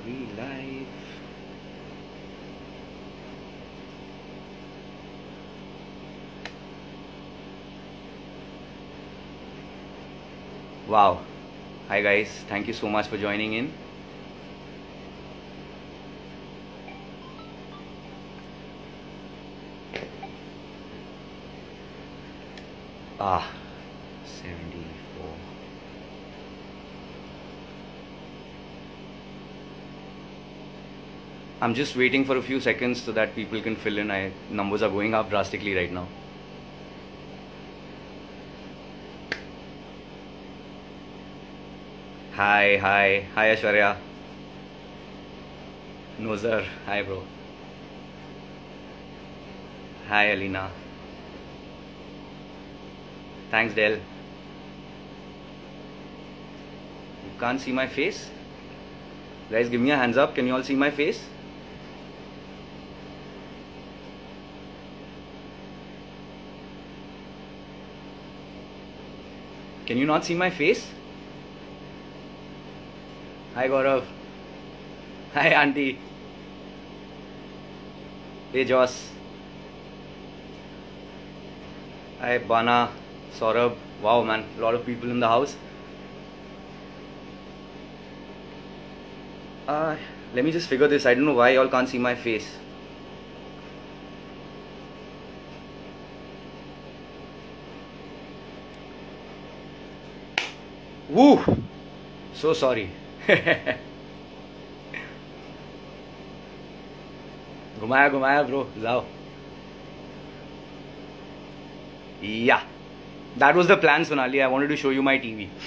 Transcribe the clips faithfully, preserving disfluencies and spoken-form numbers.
we live? Wow. Hi guys, thank you so much for joining in. Ah, seventy-four. I'm just waiting for a few seconds so that people can fill in. I numbers are going up drastically right now. Hi, hi, hi Ashwarya. Nozar, hi bro. Hi Alina. Thanks Del. You can't see my face? Guys, give me a hands up. Can you all see my face? Can you not see my face? Hi Gaurav. Hi Auntie. Hey Joss. Hi Bana, Saurabh. Wow man, a lot of people in the house. Uh, let me just figure this. I don't know why y'all can't see my face. Woo! So sorry. घुमाया घुमाया bro, जाओ. Yeah, that was the plan, Sonali. I wanted to show you my T V.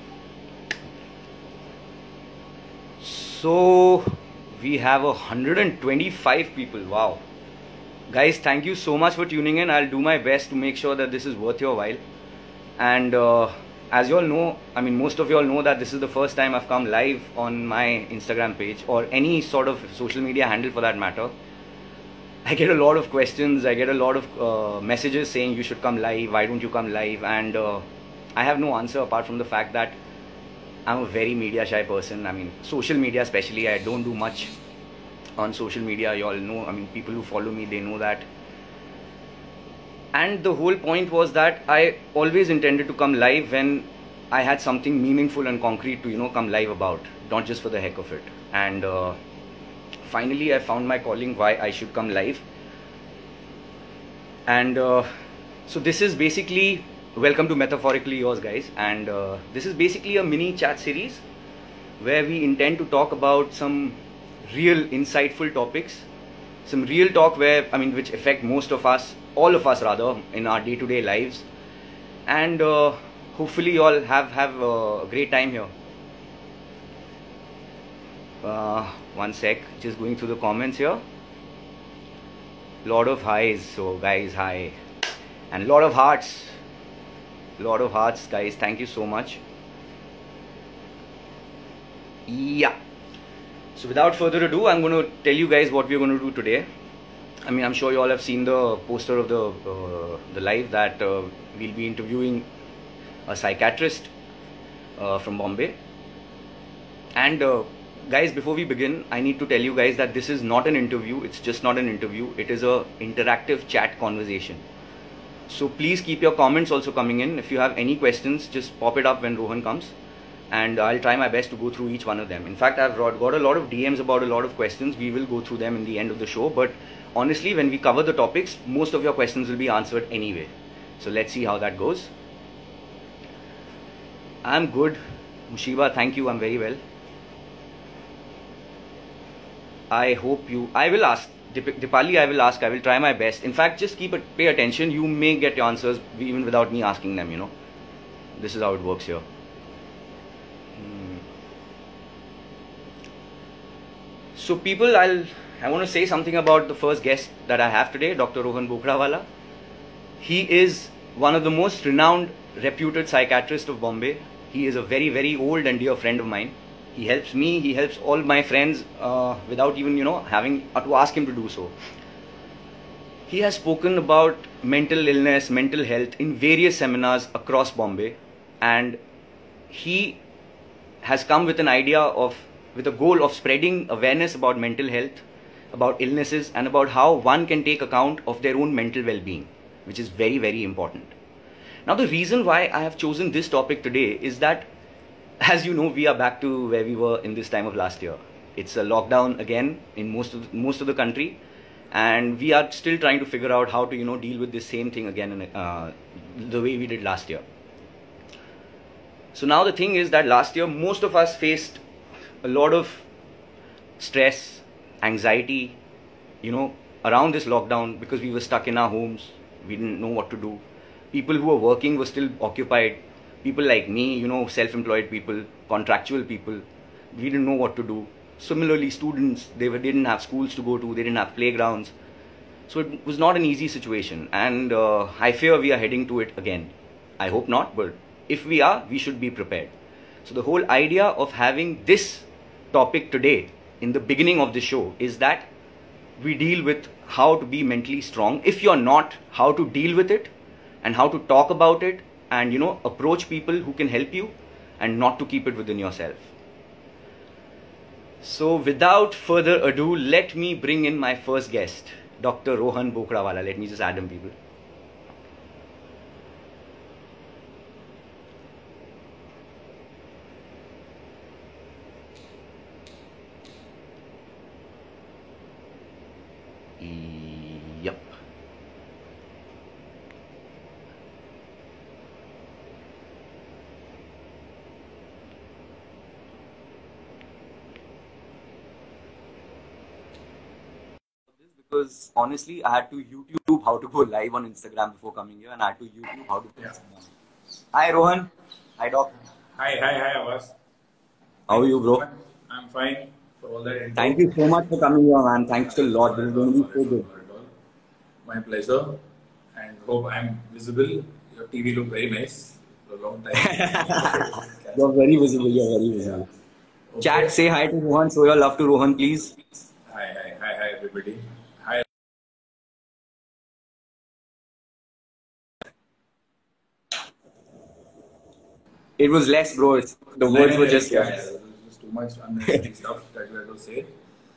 So we have one hundred twenty-five people. Wow, guys, thank you so much for tuning in. I'll do my best to make sure that this is worth your while. And uh, as you all know, I mean, most of you all know that this is the first time I've come live on my Instagram page or any sort of social media handle for that matter. I get a lot of questions, I get a lot of uh, messages saying you should come live, why don't you come live, and uh, I have no answer apart from the fact that I'm a very media shy person. I mean, social media especially, I don't do much on social media. You all know, I mean, people who follow me, they know that. And the whole point was that I always intended to come live when I had something meaningful and concrete to, you know, come live about, not just for the heck of it. And uh, finally, I found my calling, why I should come live. And uh, so this is basically, welcome to Metaphorically Yours, guys. And uh, this is basically a mini chat series where we intend to talk about some real insightful topics, some real talk where, I mean, which affect most of us, all of us rather, in our day-to-day lives. And uh, hopefully you all have, have a great time here. Uh, one sec, just going through the comments here. Lot of highs, so guys, hi. And lot of hearts. Lot of hearts, guys, thank you so much. Yeah. So without further ado, I'm going to tell you guys what we're going to do today. I mean, I'm sure you all have seen the poster of the uh, the live that uh, we'll be interviewing a psychiatrist uh, from Bombay. And uh, guys, before we begin, I need to tell you guys that this is not an interview. It's just not an interview. It is a interactive chat conversation. So please keep your comments also coming in. If you have any questions, just pop it up when Rohan comes. And I'll try my best to go through each one of them. In fact, I've got a lot of D Ms about a lot of questions. We will go through them in the end of the show. But honestly, when we cover the topics, most of your questions will be answered anyway. So let's see how that goes. I'm good. Mushiba, thank you. I'm very well. I hope you... I will ask. Dip Dipali, I will ask. I will try my best. In fact, just keep it, pay attention. You may get your answers even without me asking them, you know. This is how it works here. So people, I'll, I want to say something about the first guest that I have today, Doctor Rohan Bokhrawala. He is one of the most renowned, reputed psychiatrists of Bombay. He is a very, very old and dear friend of mine. He helps me, he helps all my friends uh, without even, you know, having uh, to ask him to do so. He has spoken about mental illness, mental health in various seminars across Bombay. And he has come with an idea of with a goal of spreading awareness about mental health, about illnesses, and about how one can take account of their own mental well-being, which is very, very important. Now, the reason why I have chosen this topic today is that, as you know, we are back to where we were in this time of last year. It's a lockdown again in most of the, most of the country, and we are still trying to figure out how to, you know, deal with this same thing again uh, the way we did last year. So now the thing is that last year most of us faced a lot of stress, anxiety, you know, around this lockdown because we were stuck in our homes. We didn't know what to do. People who were working were still occupied. People like me, you know, self-employed people, contractual people, we didn't know what to do. Similarly, students, they, were, they didn't have schools to go to, they didn't have playgrounds. So it was not an easy situation, and uh, I fear we are heading to it again. I hope not, but if we are, we should be prepared. So the whole idea of having this topic today in the beginning of the show is that we deal with how to be mentally strong. If you're not, how to deal with it and how to talk about it and, you know, approach people who can help you and not to keep it within yourself. So without further ado, let me bring in my first guest, Doctor Rohan Bokrawala. Let me just add him, people. Yep. Because honestly, I had to YouTube how to go live on Instagram before coming here, and I had to YouTube how to go Instagram. Hi Rohan. Hi Doc. Hi, hi, hi Abbas. How are you, bro? I'm fine for all that. Thank you so much for coming here, man. Thanks a lot. This is going to be so good. My pleasure, and hope I'm visible. Your T V looked very nice for a long time. You're very visible. You're very visible. Okay. Chat, say hi to Rohan. Show your love to Rohan, please. Hi, hi, hi, hi, everybody. Hi. It was less, bro. It's, the words yeah, were just yeah, yeah. There was too much unnecessary stuff that we had to say.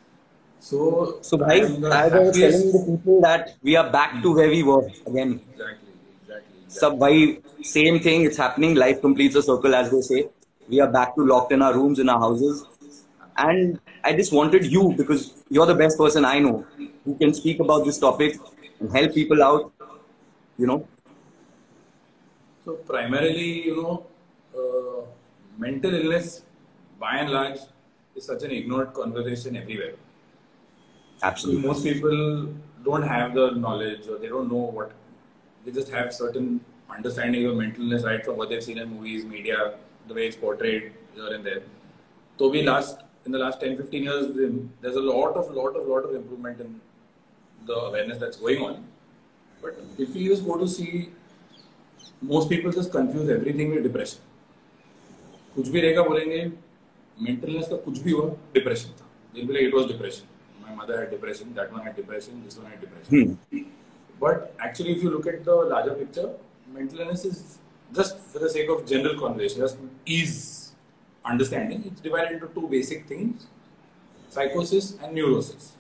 So, so bhai, I was telling the people that we are back to where we were again. Exactly, exactly. exactly. So, bhai, same thing. It's happening. Life completes a circle, as they say. We are back to locked in our rooms, in our houses. And I just wanted you, because you're the best person I know who can speak about this topic and help people out, you know. So primarily, you know, uh, mental illness, by and large, is such an ignored conversation everywhere. Absolutely. Most people don't have the knowledge, or they don't know what, they just have certain understanding of mental illness right from what they've seen in movies, media, the way it's portrayed here and there. So we last, in the last ten, fifteen years, there's a lot of, lot of, lot of improvement in the awareness that's going on. But if you just go to see, most people just confuse everything with depression. कुछ भी रहेगा बोलेंगे mental illness का कुछ भी हुआ depression था. They'll be like, it was depression. My mother had depression, that one had depression, this one had depression. Hmm. But actually, if you look at the larger picture, mental illness is just for the sake of general conversation, just ease understanding. It's divided into two basic things: psychosis and neurosis.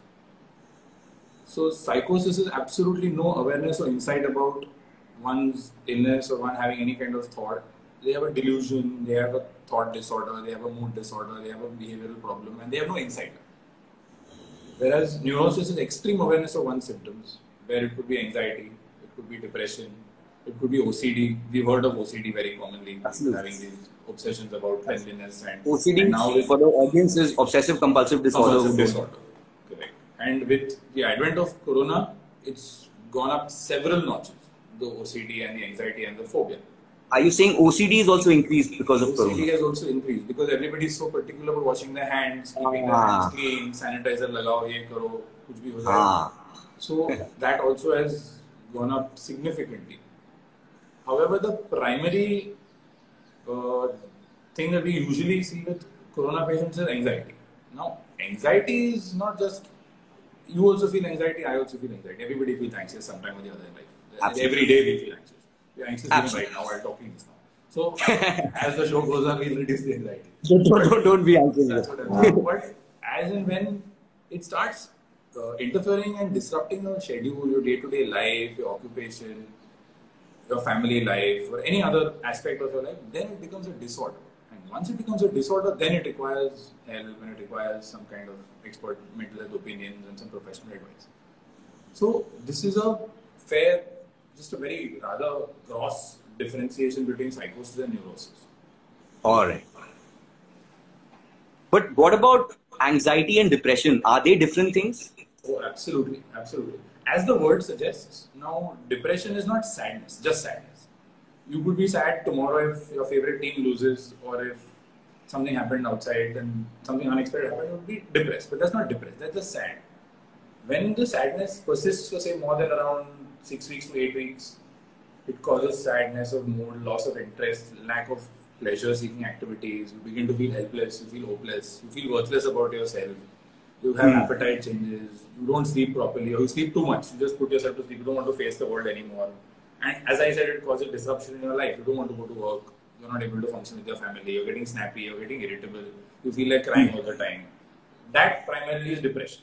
So psychosis is absolutely no awareness or insight about one's illness or one having any kind of thought. They have a delusion, they have a thought disorder, they have a mood disorder, they have a behavioral problem, and they have no insight. Whereas neurosis is extreme awareness of one's symptoms, where it could be anxiety, it could be depression, it could be O C D. We've heard of O C D very commonly, Absolutely. having these obsessions about cleanliness. And O C D, and now for the audience, is obsessive compulsive disorder. Compulsive disorder, correct. And with the advent of corona, it's gone up several notches, the O C D and the anxiety and the phobia. Are you saying O C D is also increased because of corona? O C D has also increased because everybody is so particular about washing their hands, keeping ah. their hands clean, sanitizer lagao, ye karo, kuch bhi ho jaye. Ah. So that also has gone up significantly. However, the primary uh, thing that we usually see with corona patients is anxiety. Now, anxiety is not just, you also feel anxiety, I also feel anxiety. Everybody feels anxious sometime or the other in life. Absolutely. Every day we feel anxious. We are anxious even right now while talking this now. So as the show goes on, we'll reduce the anxiety. Don't, don't, don't be anxious. That's what I'm saying. But as and when it starts uh, interfering and disrupting your schedule, your day-to-day life, your occupation, your family life, or any other aspect of your life, then it becomes a disorder. And once it becomes a disorder, then it requires help and it requires some kind of expert mental health opinions and some professional advice. So this is a fair, just a very rather gross differentiation between psychosis and neurosis. All right. But what about anxiety and depression? Are they different things? Oh, absolutely, absolutely. As the word suggests, now depression is not sadness, just sadness. You could be sad tomorrow if your favorite team loses or if something happened outside and something unexpected happened, you would be depressed. But that's not depressed, that's just sad. When the sadness persists for say more than around six weeks to eight weeks, it causes sadness of mood, loss of interest, lack of pleasure-seeking activities. You begin to feel helpless, you feel hopeless, you feel worthless about yourself. You have Hmm. appetite changes, you don't sleep properly, or you sleep too much. You just put yourself to sleep, you don't want to face the world anymore. And as I said, it causes disruption in your life. You don't want to go to work, you're not able to function with your family, you're getting snappy, you're getting irritable, you feel like crying all the time. That primarily is depression.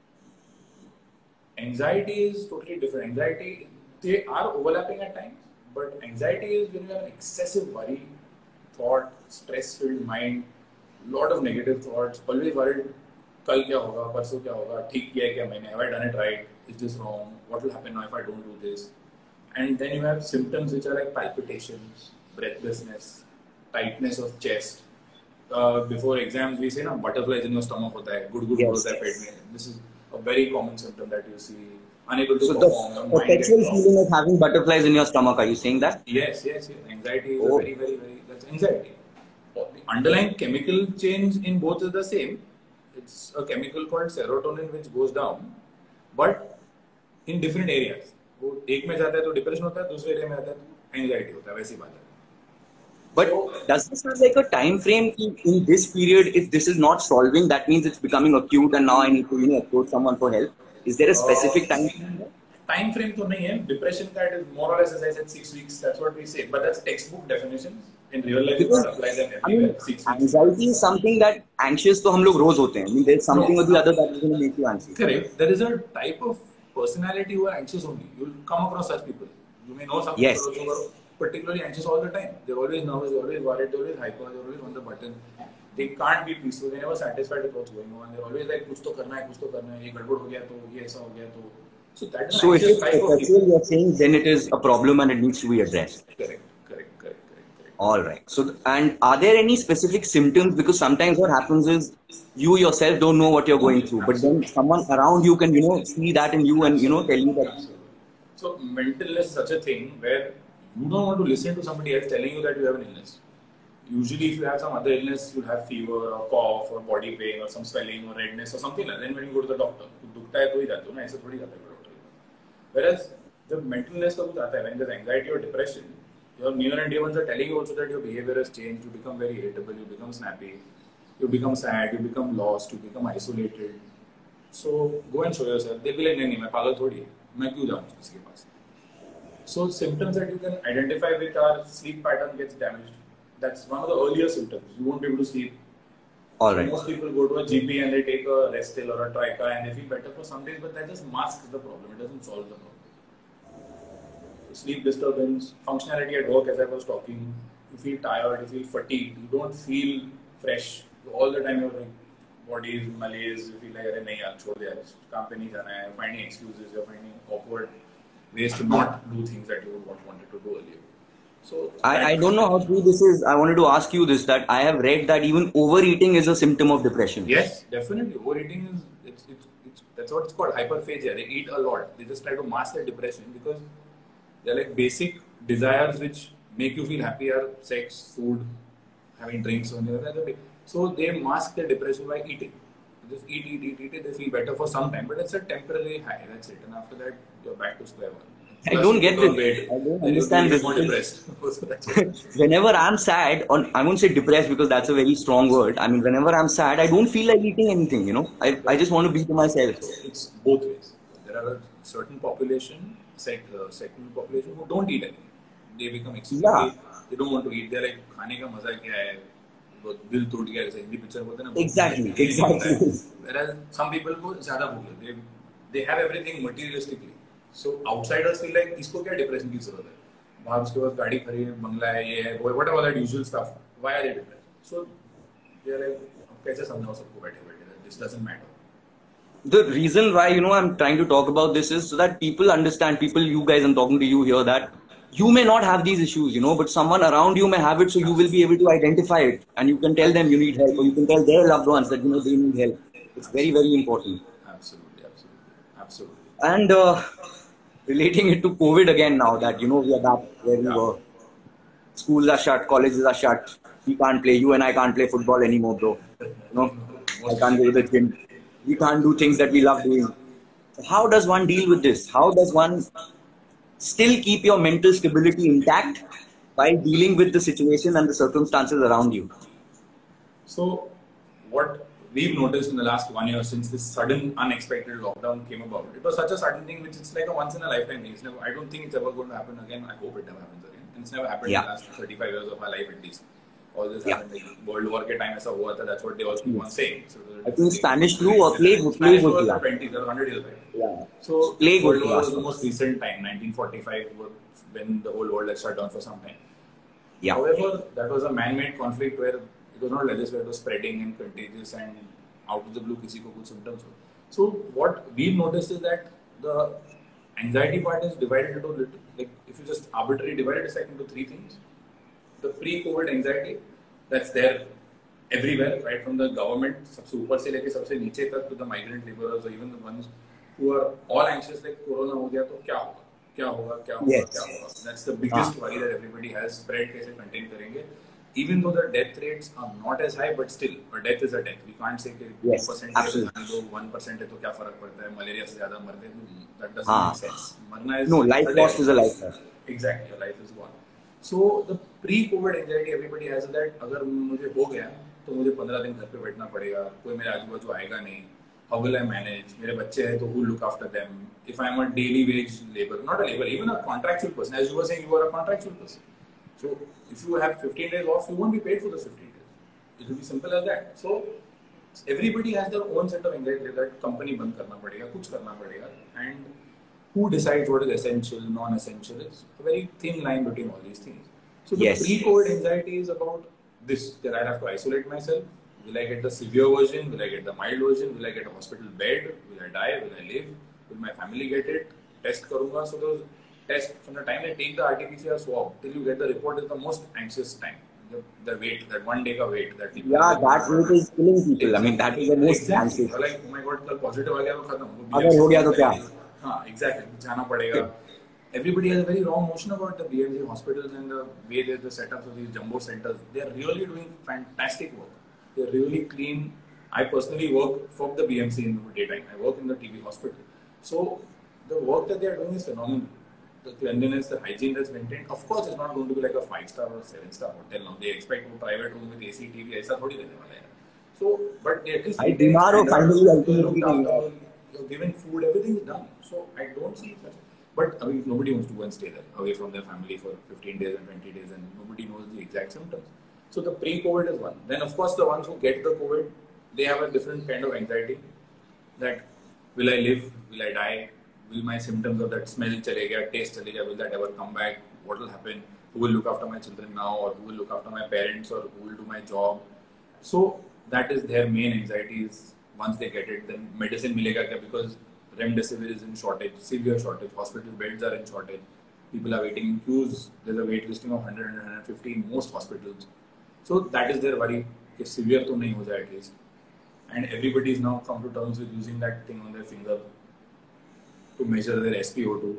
Anxiety is totally different. Anxiety, they are overlapping at times, but anxiety is when you have an excessive worry, thought, stress-filled mind, lot of negative thoughts, always worried, kal kya hoga, parso kya hoga, theek kiya hai kya maine, have I done it right, is this wrong, what will happen now if I don't do this? And then you have symptoms which are like palpitations, breathlessness, tightness of chest. Uh, before exams, we say na butterflies in your stomach hota hai, good good Yes. hota hai pet mein. This is a very common symptom that you see. Unable to So perform. the your mind perpetual gets lost. feeling of having butterflies in your stomach, are you saying that? Yes, yes, yes. Anxiety is Oh. a very, very, very. That's anxiety. The underlying chemical change in both is the same. It's a chemical called serotonin which goes down, but in different areas. वो एक में जाता है तो depression होता है, दूसरे area में आता है तो एंजाइटी होता है, वैसी बात है. But does this have like a time frame in this period? If this is not solving, that means it's becoming acute, and now I need to, you know, approach someone for help. Is there a specific time frame? Time frame तो नहीं है. Depression that is more or less, as I said, six weeks. That's what we say. But that's textbook definitions. In real life, you Because, can't apply them I everywhere. mean, Six weeks. anxiety is something that anxious तो हम लोग रोज होते हैं. I mean, there's something or the other that is going to make you anxious. Correct. There is a type of personality who are anxious only. You'll come across such people. You may know some Yes. people also who are particularly anxious all the time. They're always nervous, they're always worried, they're always hyper, they're always on the button. They can't be peaceful. They're never satisfied with what's going on. They're always like, कुछ तो करना है, कुछ तो करना है. ये गड़बड़ हो गया तो, ये ऐसा हो गया तो. So that is So an if anxious it's type of perpetual, people. you're saying then it is a problem and it needs to be addressed. Correct, correct, correct, correct, correct. All right. So, th- and are there any specific symptoms? Because sometimes what happens is you yourself don't know what you're going through, but then someone around you can, you know, see that in you and, you know, tell you that. Absolutely. So mental illness is such a thing where you don't want to listen to somebody else telling you that you have an illness. Usually if you have some other illness, you'll have fever or cough or body pain or some swelling or redness or something like that. Then when you go to the doctor, तो दुखता है तो ही जाते हो ना, ऐसे थोड़ी जाते हो doctor. Whereas the mental illness का कुछ आता है, when there's anxiety or depression, your near and dear ones are telling you also that your behavior has changed, you become very irritable, you become snappy, you become sad, you become lost, you become isolated. So go and show yourself. They'll be like, नहीं नहीं मैं पागल थोड़ी है, मैं क्यों जाऊँ किसी के पास? So symptoms that you can identify with are sleep pattern gets damaged. That's one of the earlier symptoms. You won't be able to sleep. All right. Most people go to a G P and they take a Restil or a Trica and they feel better for some days, but that just masks the problem. It doesn't solve the problem. Sleep disturbance, functionality at work, as I was talking, you feel tired, you feel fatigued, you don't feel fresh. All the time your body is malaise, you feel like, अरे नहीं यार छोड़ दिया, काम पे नहीं जाना है, finding excuses, you're finding awkward ways to not do things that you would wanted to do earlier. So I, I don't know how true this is. I wanted to ask you this, that I have read that even overeating is a symptom of depression. Yes, definitely. Overeating is, it's, it's, it's, that's what it's called, hyperphagia. They eat a lot. They just try to mask their depression because they're like basic desires which make you feel happy are sex, food, having drinks, or anything. So they mask their depression by eating. They just eat, eat, eat, eat, they feel better for some time, but it's a temporary high, that's it. And after that, you're back to square one. I Plus don't you get put on this. weight, I don't then understand you this. feel more depressed. So that's it. Whenever I'm sad, or I won't say depressed because that's a very strong word. I mean, whenever I'm sad, I don't feel like eating anything, you know. I, I just want to be to myself. So it's both ways. There are a certain population, sec, uh, second population who don't eat anything. They become extremely Yeah. they don't want to eat. They're like, खाने का मजा क्या है? वो दिल टूट गया जैसे हिंदी पिक्चर बोलते हैं ना. Exactly, exactly. Whereas some people को ज़्यादा भूख लगती है. They have everything materialistically. So outsiders feel like इसको क्या depression की जरूरत है? वहाँ उसके बाद गाड़ी खड़ी है, बंगला है, ये है, whatever that usual stuff. Why are they depressed? So they are like, कैसे समझाओ सबको बैठे बैठे? This doesn't matter. The reason why, you know, I'm trying to talk about this is so that people understand, people, you guys, I'm talking to you here, that you may not have these issues, you know, but someone around you may have it, so you will be able to identify it and you can tell them you need help, or you can tell their loved ones that, you know, they need help. It's very, very important. Absolutely, absolutely, absolutely. And uh, relating it to COVID again now that, you know, we are back where we Yeah. were. Schools are shut, colleges are shut. We can't play, you and I can't play football anymore, bro. You know, I can't go to the gym. We can't do things that we love doing. So how does one deal with this? How does one still keep your mental stability intact by dealing with the situation and the circumstances around you? So, what we've noticed in the last one year since this sudden, unexpected lockdown came about, it was such a sudden thing which it's like a once in a lifetime thing. It's never, I don't think it's ever going to happen again. I hope it never happens again. And it's never happened Yeah. in the last thirty-five years of our life at least. All this Yeah. happened like World War के time ऐसा हुआ था. That's what they all keep on saying. So, I think Spanish flu or plague, plague Spanish was was yeah. twenty, one hundred years back. Yeah. So Plague was World the War last was the one. most recent time, nineteen forty-five, when the whole world had shut down for some time. Yeah. However, that was a man-made conflict where it was not like this, where it was spreading and contagious and out of the blue, किसी को कुछ symptoms हो. So what we've noticed is that the anxiety part is divided into little, like if you just arbitrarily divide it aside into three things. The pre-COVID anxiety, that's there everywhere, right from the government, सबसे ऊपर से लेके सबसे नीचे तक, to the migrant laborers or even the ones who are all anxious like corona हो गया तो क्या होगा, क्या होगा, क्या होगा, Yes. क्या होगा. That's the biggest worry that everybody has. Spread कैसे contain करेंगे? Even though the death rates are not as high, but still, a death is a death. We can't say कि two Yes, percent absolutely. है, one percent है तो क्या फर्क पड़ता है? मलेरिया से ज़्यादा मरते हैं, that doesn't हाँ. make sense. मरना is No, life a lost death. is a life lost. Exactly, your life is gone. So the pre-COVID anxiety everybody has that अगर मुझे हो गया तो मुझे पंद्रह दिन घर पे बैठना पड़ेगा, कोई मेरे आजू बाजू आएगा नहीं. How will I manage? मेरे बच्चे हैं तो who look after them? If I'm a daily wage labor, not a labor, even a contractual person. As you were saying, you are a contractual person. So if you have fifteen days off, you won't be paid for those fifteen days. It will be simple as that. So everybody has their own set of anxiety that company बंद करना पड़ेगा, कुछ करना पड़ेगा, and who decides what is essential, non-essential? It's a very thin line between all these things. So the Yes. pre-COVID anxiety is about this, that I have to isolate myself. Will I get the severe version? Will I get the mild version? Will I get a hospital bed? Will I die? Will I live? Will my family get it? Test karunga. So those tests, from the time they take the R T P C R swab till you get the report, is the most anxious time. The, the wait, that one day ka wait that people. Yeah, that wait is killing people. I mean, that is the most exactly. anxious. You're like, oh my god, कल positive आ गया तो खत्म. अगर हो गया तो क्या? हाँ, exactly. जाना पड़ेगा. Everybody has a very wrong notion about the B M C hospitals and the way they the setups of these jumbo centers. They are really doing fantastic work. They are really clean. I personally work for the B M C in the daytime. I work in the T B hospital. So the work that they are doing is phenomenal. The cleanliness, the hygiene that's maintained. Of course, it's not going to be like a five-star or seven-star hotel now. They expect a private room with A C, T V. ऐसा थोड़ी देने वाला है. So, but they at least I बीमार हो finally ultimately looked नहीं after, हुआ. you're given food, everything is done. So I don't see such. But I mean, nobody wants to go and stay there away from their family for fifteen days and twenty days, and nobody knows the exact symptoms. So the pre-COVID is one. Then of course the ones who get the COVID, they have a different kind of anxiety. That will I live? Will I die? Will my symptoms of that smell chale gaya, taste chale gaya, will that ever come back? What will happen? Who will look after my children now, or who will look after my parents, or who will do my job? So that is their main anxieties. Once they get it, then medicine milega kya? Because remdesivir is in shortage, severe shortage. Hospital beds are in shortage. People are waiting in queues. There's a wait listing of one hundred and one hundred fifty in most hospitals. So that is their worry. कि severe तो नहीं हो जाए at least. And everybody is now come to terms with using that thing on their finger to measure their S P O two.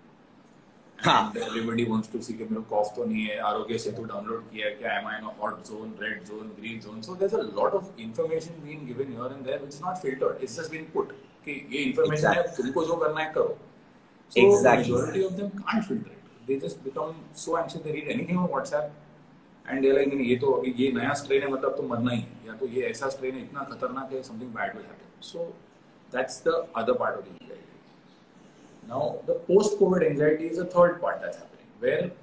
And everybody wants to see कि मेरे cough तो नहीं है, आरोग्य सेतु download किया है क्या, am I in a hot zone, red zone, green zone? So there's a lot of information being given here and there which is not filtered. It's just been put. कि ये information है, तुमको जो करना है करो. So Exactly. majority of them can't filter it. They just become so anxious. They read anything on WhatsApp and they're like, ये तो अभी ये नया strain है मतलब तो मरना ही है, या तो ये ऐसा strain है इतना खतरनाक है, something bad will happen. So that's the other part of the anxiety. Now the post-COVID anxiety is a third part that's happening, where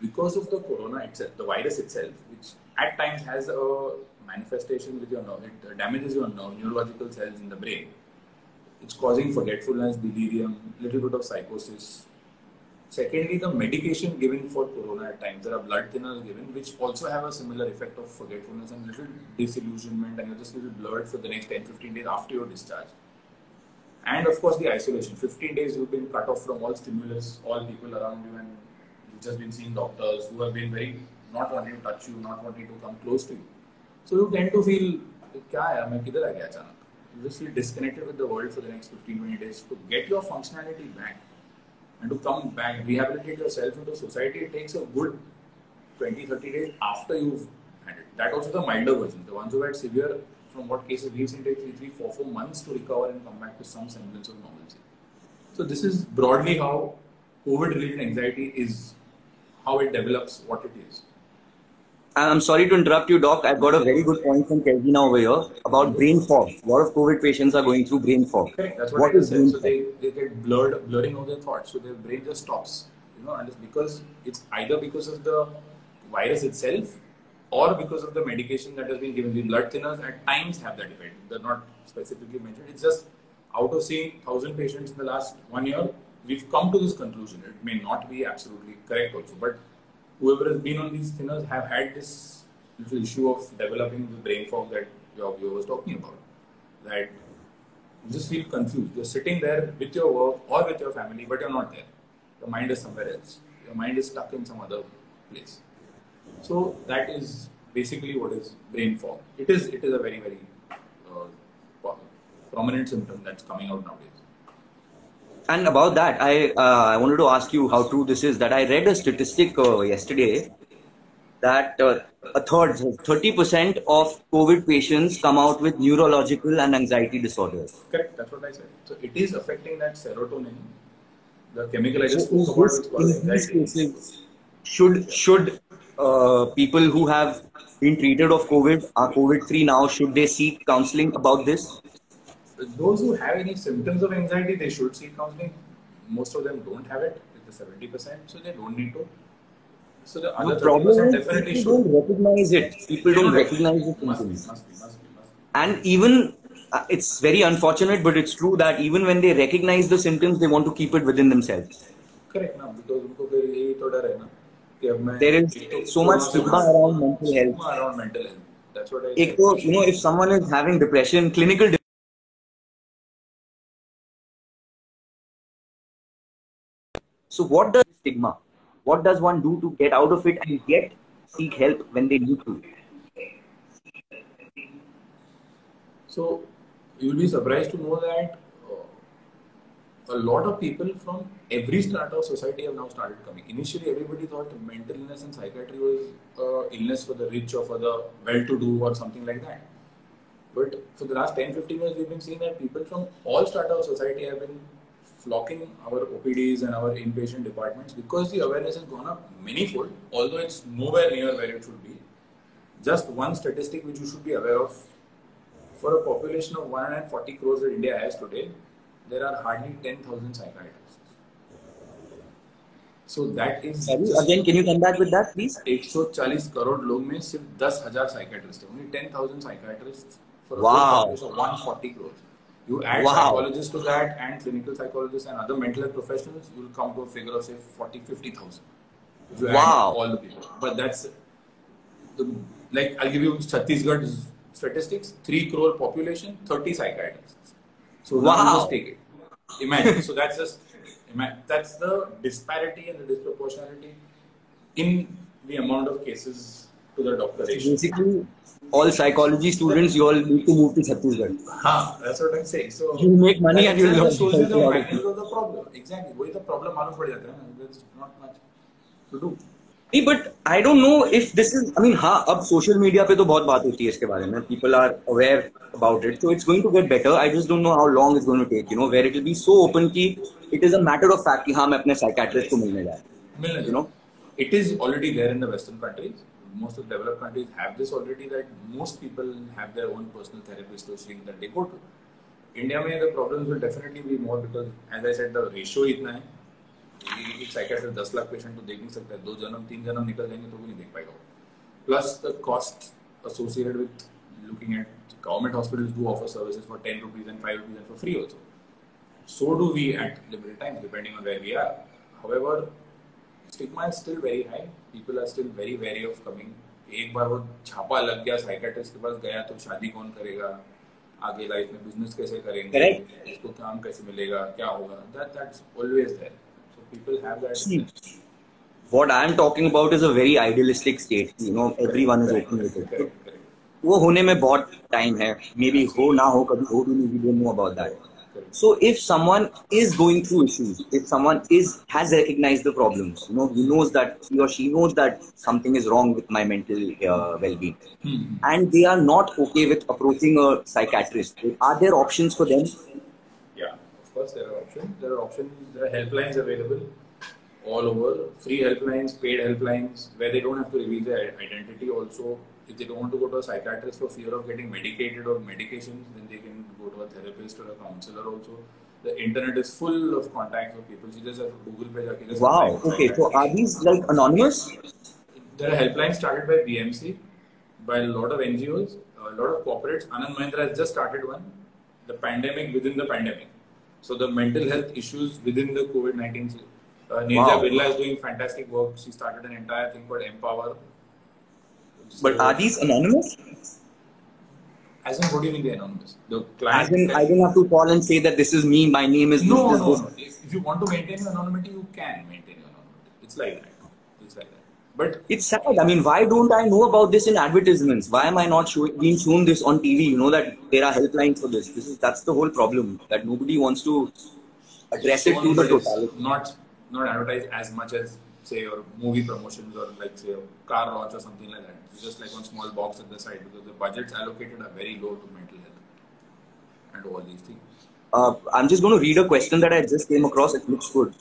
because of the corona itself, the virus itself, which at times has a manifestation with your nerve, it damages your nerve, neurological cells in the brain. It's causing forgetfulness, delirium, little bit of psychosis. Secondly, the medication given for corona at times, there are blood thinners given, which also have a similar effect of forgetfulness and little disillusionment, and you're just a little blurred for the next ten to fifteen days after your discharge. And of course, the isolation. fifteen days you've been cut off from all stimulus, all people around you, and you've just been seeing doctors who have been very not wanting to touch you, not wanting to come close to you. So you tend to feel, kya hai, main kidhar aa gaya achanak? You just feel disconnected with the world for the next fifteen to twenty days. To get your functionality back and to come back, rehabilitate yourself into society, it takes a good twenty to thirty days after you've had it. That also the milder version. The ones who had severe, from what cases we've seen, take three, three, four, four months to recover and come back to some semblance of normalcy. So this is broadly how COVID-related anxiety is, how it develops, what it is. I'm sorry to interrupt you, Doc. I've got a very good point from Kelvin over here about brain fog. A lot of COVID patients are going through brain fog. Correct. That's what, what I is said. So they, they get blurred, blurring of their thoughts. So their brain just stops. You know, and it's because it's either because of the virus itself or because of the medication that has been given. The blood thinners at times have that effect. They're not specifically mentioned. It's just out of seeing one thousand patients in the last one year, we've come to this conclusion. It may not be absolutely correct also, but whoever has been on these thinners have had this little issue of developing the brain fog that your viewer was talking about. That you just feel confused. You're sitting there with your work or with your family, but you're not there. Your mind is somewhere else. Your mind is stuck in some other place. So that is basically what is brain fog. It is it is a very, very uh, prominent symptom that's coming out nowadays. And about that, I uh, I wanted to ask you how true this is. That I read a statistic uh, yesterday that uh, a third, thirty percent of COVID patients come out with neurological and anxiety disorders. Correct, that's what I said. So it is affecting that serotonin, the chemical I just spoke about, which causes anxiety. Should should uh, people who have been treated of COVID, are COVID free now, should they seek counseling about this? Those who have any symptoms of anxiety, they should seek counseling. Most of them don't have it, it's the seventy percent, so they don't need to. So the other thirty percent definitely people should. People don't recognize it. People don't, don't recognize the symptoms. Must be, must be, must be, must be. And even, uh, it's very unfortunate, but it's true that even when they recognize the symptoms, they want to keep it within themselves. Correct, na, because unko fir yahi to dar hai na, कि अब मैं there is so much stigma around mental health. Stigma around mental health. That's what I Ek to, you know, if someone is having depression, clinical depression, so what does stigma? What does one do to get out of it and yet seek help when they need to? So you will be surprised to know that uh, a lot of people from every strata of society have now started coming. Initially, everybody thought mental illness and psychiatry was uh, illness for the rich or for the well-to-do or something like that. But for the last ten to fifteen years, we've been seeing that people from all strata of society have been flocking our O P Ds and our inpatient departments because the awareness has gone up manyfold, although it's nowhere near where it should be. Just one statistic which you should be aware of, for a population of one hundred forty crores that India has today, there are hardly ten thousand psychiatrists. So that is... Sorry, again, can you come back with that, please? one hundred forty crore log mein sirf ten thousand psychiatrists. Only ten thousand psychiatrists for a wow. population of one hundred forty crores. You add wow. psychologists to that and clinical psychologists and other mental health professionals, you will come to a figure of say forty, fifty thousand. If you wow. add all the people. But that's, the, like I'll give you Chhattisgarh's statistics, three crore population, thirty psychiatrists. So wow. now just take it. Imagine. So that's just, imagine, that's the disparity and the disproportionality in the amount of cases to the doctor ratio. Basically, all psychology students, you all need to move to Chhattisgarh. Huh, that's what I'm saying. So you make money and you will shows you the magnitude of the problem. Exactly. Why the problem मालूम पड़ जाता है ना. There's not much to do. But I don't know if this is, I mean, हाँ, अब social media पे तो बहुत बात होती है इसके बारे में. People are aware about it. So it's going to get better. I just don't know how long it's going to take, you know, where it will be so open कि it is a matter of fact कि हाँ मैं अपने psychiatrist को मिलने जाए. मिलने, you know. It is already there in the Western countries. Most of the developed countries have this already, that most people have their own personal therapist or shrink that they go to. India mein the problems will definitely be more because, as I said, the ratio itna hai. एक psychiatrist दस lakh patient तो देख नहीं सकता है, दो जन्म तीन जन्म निकल जाएंगे तो भी नहीं देख पाएगा. Plus the cost associated with looking at government hospitals do offer services for ten rupees and five rupees and for free also. So do we at Liberal Times, depending on where we are. However, stigma is still very high. People are still very wary of coming. एक बार वो छापा लग गया psychiatrist के पास गया तो शादी कौन करेगा, आगे लाइफ में बिजनेस कैसे करेंगे, इसको काम कैसे मिलेगा, क्या होगा, that that's always there. So people have that. What I am talking about is a very idealistic state. You know, everyone is open with it. Correct, correct. वो होने में बहुत टाइम है. Maybe हो ना हो, कभी हो भी नहीं. We don't know about that. So if someone is going through issues, if someone is has recognized the problems, you know, he knows that he or she knows that something is wrong with my mental uh, well-being, Hmm. and they are not okay with approaching a psychiatrist, are there options for them? Yeah, of course there are options. There are options. There are helplines available all over. Free helplines, paid helplines, where they don't have to reveal their identity. Also, if they don't want to go to a psychiatrist for fear of getting medicated or medications, then they can go to a therapist or a counselor also. The internet is full of contacts of people. You just have to Google page. Okay, Wow. Okay. So are these like anonymous? There are helplines started by B M C, by a lot of N G Os, a lot of corporates. Anand Mahindra has just started one. The pandemic within the pandemic. So the mental health issues within the COVID nineteen. Uh, Neerja Wow. Birla is doing fantastic work. She started an entire thing called Empower. But are these anonymous? As in, what do you mean they're anonymous? The As client. in, I don't have to call and say that this is me, my name is No, this, no, this, no. If, if you want to maintain your anonymity, you can maintain your anonymity. It's like that. It's like that. But It's sad. I mean, why don't I know about this in advertisements? Why am I not show, being shown this on T V? You know that there are helplines for this. This is that's the whole problem. That nobody wants to address it to the but it's totality. not not advertised as much as say your movie promotions or like say a car launch or something like that. It's just like one small box at the side because the budgets allocated are very low to mental health and all these things. Uh, I'm just going to read a question that I just came across. It looks good.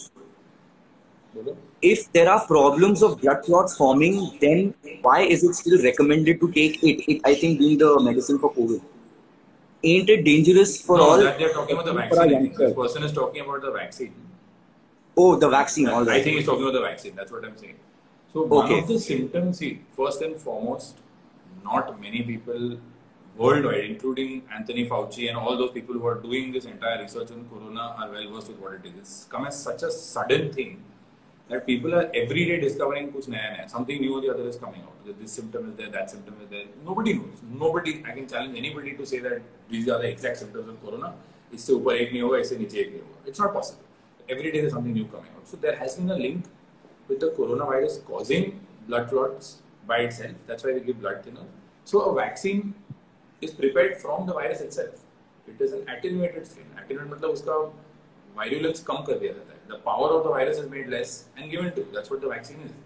Bolo? If there are problems of blood clots forming, then why is it still recommended to take it? It I think being the medicine for COVID. Ain't it dangerous for no, all? that they're talking about the for our vaccine. I think. This youngsters? person is talking about the vaccine. Oh, the vaccine. All I right. think he's talking about the vaccine. That's what I'm saying. So one Okay. of the symptoms, see, first and foremost, not many people worldwide, including Anthony Fauci and all those people who are doing this entire research on corona, are well versed with what it is. It's come as such a sudden thing that people are every day discovering kuch naya naya. Something new or the other is coming out. That this symptom is there, that symptom is there. Nobody knows. Nobody, I can challenge anybody to say that these are the exact symptoms of corona. इससे ऊपर एक नहीं होगा, इससे नीचे एक नहीं होगा. It's not possible. Every day there's something new coming out. So there has been a link with the coronavirus causing blood clots by itself. That's why we give blood thinner. So a vaccine is prepared from the virus itself. It is an attenuated strain. Attenuated मतलब उसका virulence कम कर दिया जाता है. The power of the virus is made less and given to you. That's what the vaccine is.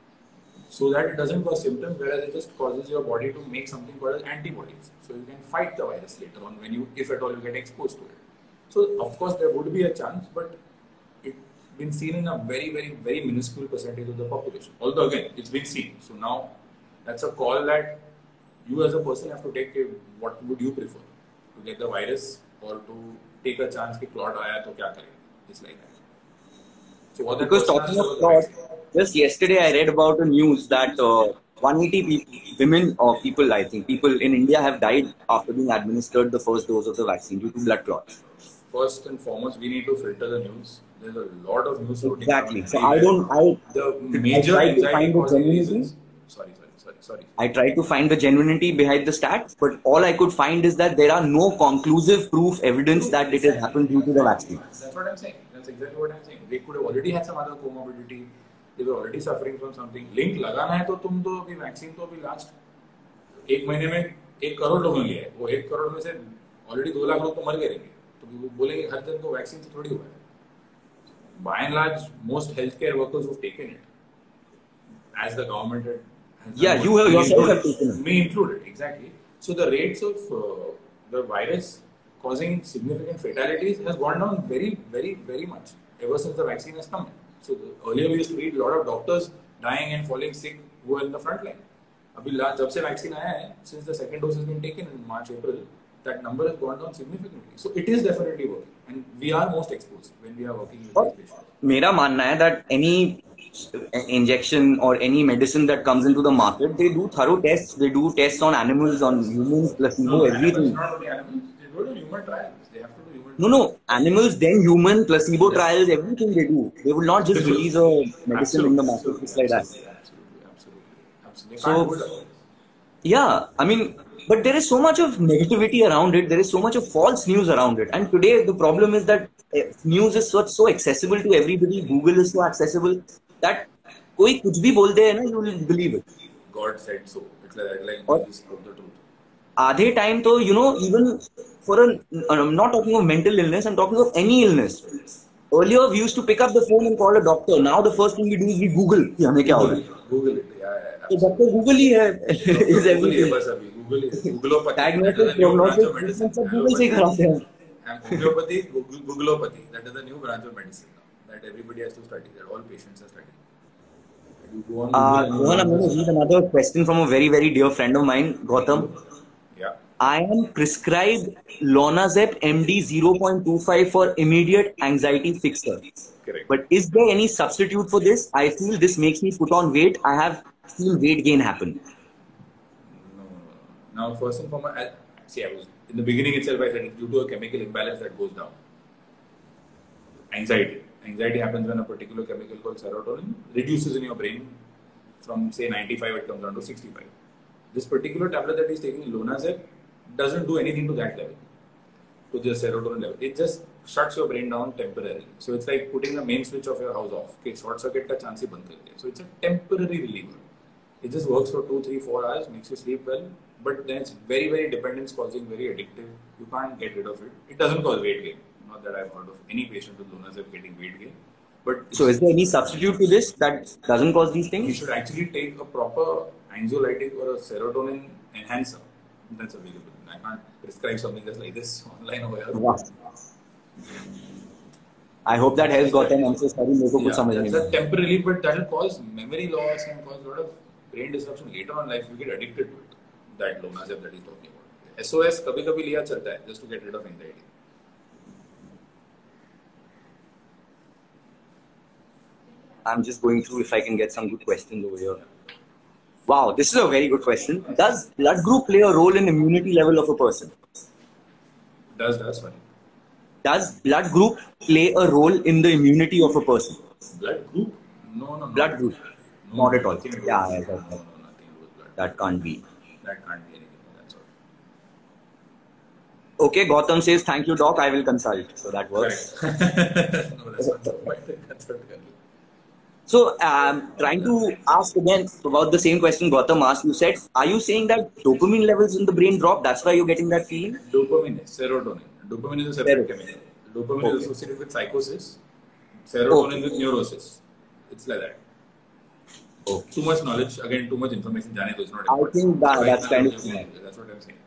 So that it doesn't cause symptoms, whereas it just causes your body to make something called as antibodies. So you can fight the virus later on when you, if at all you get exposed to it. So of course there would be a chance, but it's been seen in a very, very, very minuscule percentage of the population. Although again, it's been seen. So now that's a call that you as a person have to take. What would you prefer? To get the virus or to take a chance कि clot आया तो क्या करें? It's like that. So what that Because person talking has of to clots, just yesterday I read about a news that uh, one hundred eighty people, women or people, I think, people in India have died after being administered the first dose of the vaccine due to blood clots. First and foremost, we need to filter the news. There's a lot of news floating Exactly. around So I everywhere. don't, I, The I major tried to anxiety find the causing genuinity. reasons. Sorry, sorry, sorry, sorry. I tried to find the genuinity behind the stats, but all I could find is that there are no conclusive proof evidence that it has happened due to the vaccine. That's what I'm saying. That's exactly what I'm saying. They could have already had some other comorbidity. They were already suffering from something. Link लगाना है तो तुम तो अभी vaccine तो अभी last एक महीने में एक करोड़ लोगों ने लिया है. वो एक करोड़ में से ऑलरेडी दो लाख लोग तो मर गए रहेंगे. तो वो बोलेंगे हर जन को वैक्सीन से थोड़ी हुआ है. By and large, most healthcare workers who've taken it, as the government had. has Yeah, done you what- have me yourself have included. taken it. Me included, exactly. So the rates of uh, the virus causing significant fatalities has gone down very, very, very much ever since the vaccine has come in. So the, earlier we used to read a lot of doctors dying and falling sick who were in the front line. अभी last जब से vaccine आया है, since the second dose has been taken in March, April, that number has gone down significantly. So it is definitely working, and we are most exposed when we are working with these patients. मेरा मानना है that any injection or any medicine that comes into the market, they do thorough tests. They do tests on animals, on humans, placebo, No, everything. animals, not only animals. They do the human trials. They have to do human. No, no, animals, then human, placebo trials, everything they do. They will not just release a medicine in the market just like that. Absolutely, absolutely, absolutely. So, yeah, I mean, but there is so much of negativity around it. There is so much of false news around it. And today the problem is that news is so, so accessible to everybody. Google is so accessible that कोई कुछ भी बोल दे ना, you will believe it. God said so. It's like, like और he spoke the truth. आधे time तो you know, even for a, I'm not talking of mental illness, I'm talking of any illness. Earlier we used to pick up the phone and call a doctor. Now the first thing we do is we Google कि हमें क्या हो रहा है. Google it, yeah, yeah. तो doctor Google ही है. Is everything. बस अभी Google ही है. Googleopathy. Diagnosis, prognosis, सब गूगल से ही कराते हैं. And homeopathy, Googleopathy. That is the new branch of medicine now that everybody has to study. That all patients are studying. You go on Uh, Google Rohan, I'm going to read another question from a very, very dear friend of mine, Gautam. Yeah. I am prescribed Lonazep M D zero point two five for immediate anxiety fixer. Correct. But is there any substitute for this? I feel this makes me put on weight. I have seen weight gain happen. No. Now, first and foremost, I, see, I was in the beginning itself. I said it's due to a chemical imbalance that goes down. Anxiety. Anxiety happens when a particular chemical called serotonin reduces in your brain from say ninety-five, it comes down to sixty-five. This particular tablet that he's taking, Lonazep, doesn't do anything to that level, to the serotonin level. It just shuts your brain down temporarily. So it's like putting the main switch of your house off. Okay, short circuit ka chance hi band kar diya. So it's a temporary reliever. It just works for two, three, four hours, makes you sleep well, but then it's very, very dependence causing, very addictive. You can't get rid of it. It doesn't cause weight gain. Not that I've heard of any patient with Lonazep getting weight gain. But so is there any substitute to this that doesn't cause these things? You should actually take a proper anxiolytic or a serotonin enhancer that's available. I can't prescribe something that's like this online over here. Wow. I hope that helps, Gautam. I'm so sorry, मेरे को कुछ समझ नहीं That's a temporary, but that will cause memory loss and cause a lot of brain disruption later on in life. You get addicted to it. That Lonazep that he's talking about. S O S कभी कभी लिया चलता है just to get rid of anxiety. I'm just going through if I can get some good questions over here. Wow, this is a very good question. Does blood group play a role in immunity level of a person? Does, does, sorry. Does blood group play a role in the immunity of a person? Blood group? No, no, no. Blood group? No, Not at all. Yeah, Yeah, no, yeah, no, that, no, no, nothing to do with blood. that can't be. That can't be anything. That's all. Okay, Gautam says, thank you, doc. I will consult. So that works. Correct. No, that's not the point. That's not the So, um, trying to ask again about the same question Gautam asked. You said, are you saying that dopamine levels in the brain drop? That's why you're getting that feeling? Dopamine is serotonin. Dopamine is a separate Serotonin. chemical. Dopamine Okay. is associated with psychosis. Serotonin Okay. with neurosis. It's like that. Okay. Too much knowledge, again, too much information. Jane to is not I important. think that, Right that's now, kind I'm of saying- clear. That's what I'm saying.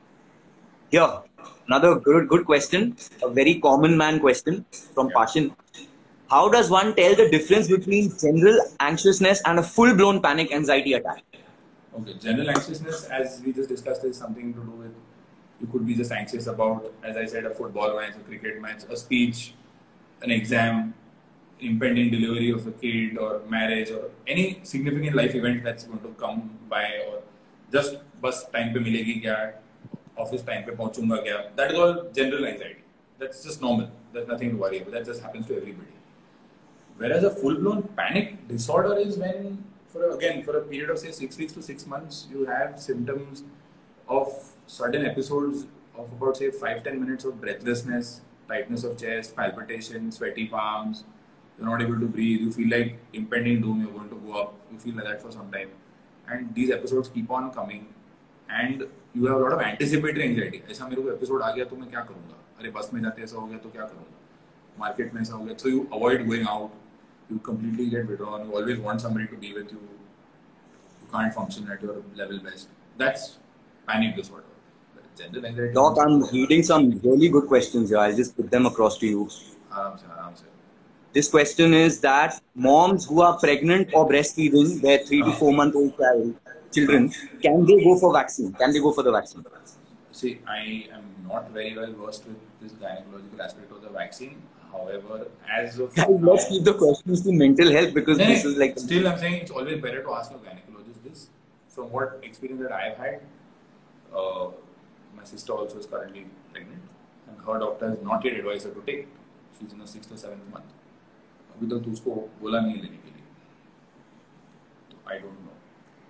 Here, another good, good question. A very common man question from Yeah. Pashin. How does one tell the difference between general anxiousness and a full-blown panic anxiety attack? Okay, general anxiousness, as we just discussed, is something to do with, you could be just anxious about, as I said, a football match, a cricket match, a speech, an exam, impending delivery of a kid or marriage or any significant life event that's going to come by, or just bus time pe milegi kya, office time pe pahunchunga kya. That is all general anxiety. That's just normal. There's nothing to worry about. That just happens to everybody. Whereas a full-blown panic disorder is when, for a, again, for a period of say six weeks to six months, you have symptoms of sudden episodes of about say five ten minutes of breathlessness, tightness of chest, palpitation, sweaty palms. You're not able to breathe. You feel like impending doom. You're going to go up. You feel like that for some time, and these episodes keep on coming, and you have a lot of anticipatory anxiety. ऐसा मेरे को episode आ गया तो मैं क्या करूँगा? अरे बस में जाते ऐसा हो गया तो क्या करूँगा? Market में ऐसा हो गया. So you avoid going out. You completely get withdrawn. You always want somebody to be with you. You can't function at your level best. That's panic disorder. But general anxiety. Doc, I'm reading some really good questions here. I'll just put them across to you. Aram se, aram se. This question is that moms who are pregnant or breastfeeding their three to four month old child, children, can they go for vaccine? Can they go for the vaccine? See, I am not very well versed with this gynecological aspect of the vaccine. However, as of Guys, now, let's keep the questions to mental health because no, this is like. still I'm saying it's always better to ask a gynecologist this. From what experience that I've had, uh, my sister also is currently pregnant, and her doctor has not yet advised her to take it. She's in the sixth or seventh month. अभी तक तो उसको बोला नहीं लेने के लिए. तो I don't know.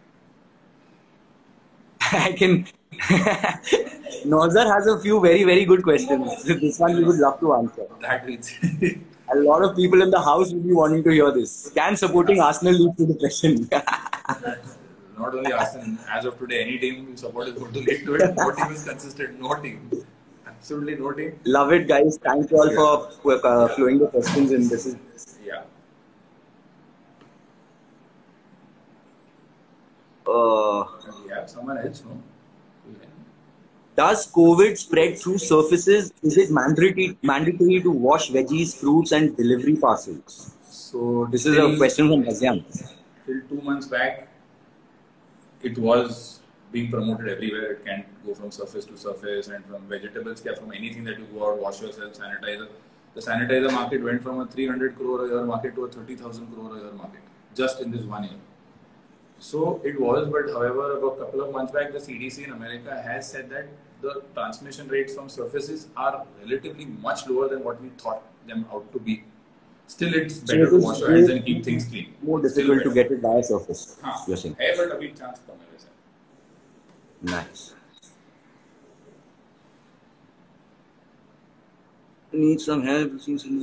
I can. Nauzar has a few very, very good questions. This one we would love to answer. That is. A lot of people in the house will be wanting to hear this. Can supporting Arsenal lead to depression? Not only Arsenal, as of today, any team you support is going to lead to it. No team is consistent. No team. Absolutely no team. Love it, guys. Thank you all for uh, flowing the questions in. This is. Yeah. Uh, we have someone else, no? Does COVID spread through surfaces? Is it mandatory mandatory to wash veggies, fruits, and delivery parcels? So this is a question from Azyan. Till two months back, it was being promoted everywhere. It can go from surface to surface, and from vegetables, from anything that you go out, wash yourself, sanitizer. The sanitizer market went from a three hundred crore a year market to a thirty thousand crore a year market just in this one year. So it was, but however, about a couple of months back, the C D C in America has said that the transmission rates from surfaces are relatively much lower than what we thought them out to be. Still, it's better so to wash your hands and keep things clean. More difficult to get it by a surface. Haan, you're saying. Hai, but abhi chance kam hai वैसे. Nice. Need some help.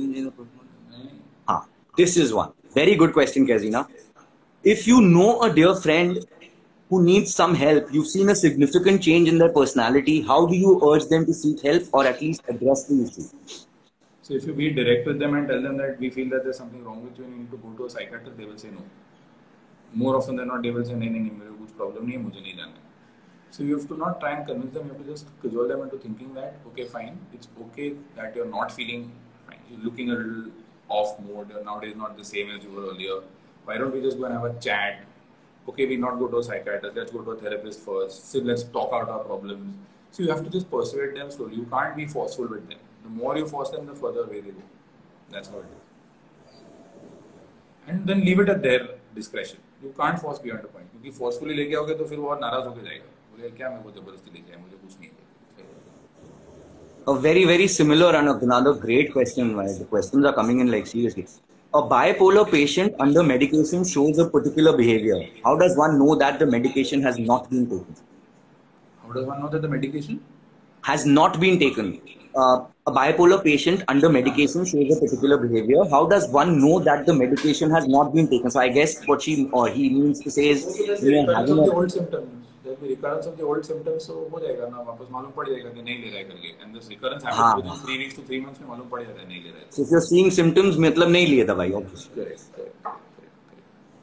Ah, this is one very good question, Kezina. If you know a dear friend who needs some help, you've seen a significant change in their personality, how do you urge them to seek help or at least address the issue? So if you be direct with them and tell them that we feel that there's something wrong with you and you need to go to a psychiatrist, they will say no. More often than not, they will say, nahi, nahi, nahi, मेरे कुछ problem नहीं है, मुझे नहीं जाना है. So you have to not try and convince them, you have to just cajole them into thinking that, okay, fine, it's okay that you're not feeling fine. You're looking a little off mode, you're nowadays not the same as you were earlier. Why don't we just go and have a chat? Okay, we not go to a psychiatrist, let's go to a therapist first. So let's talk out our problems. So you have to just persuade them slowly. You can't be forceful with them. The more you force them, the further away they go. That's how it is. And then leave it at their discretion. You can't force beyond a point. Because forcefully लेके आओगे तो फिर वो और नाराज होके जाएगा. बोलेगा क्या मैं वो जबरदस्ती लेके आया, मुझे कुछ नहीं है. A very very similar and another great question. The questions are coming in like seriously. A bipolar patient under medication shows a particular behavior. How does one know that the medication has not been taken? How does one know that the medication has not been taken? Uh, a bipolar patient under medication shows a particular behavior. How does one know that the medication has not been taken? So I guess what she or he means to say is, you know, having the old symptoms. There will be recurrence of the old symptoms, so हो जाएगा ना वापस मालूम पड़ जाएगा कि नहीं ले रहा है करके. And this recurrence happens within three weeks to three months में मालूम पड़ जाता है नहीं ले रहा है. So if you're seeing symptoms, मतलब नहीं लिए दवाई obviously. Correct, correct, correct, correct.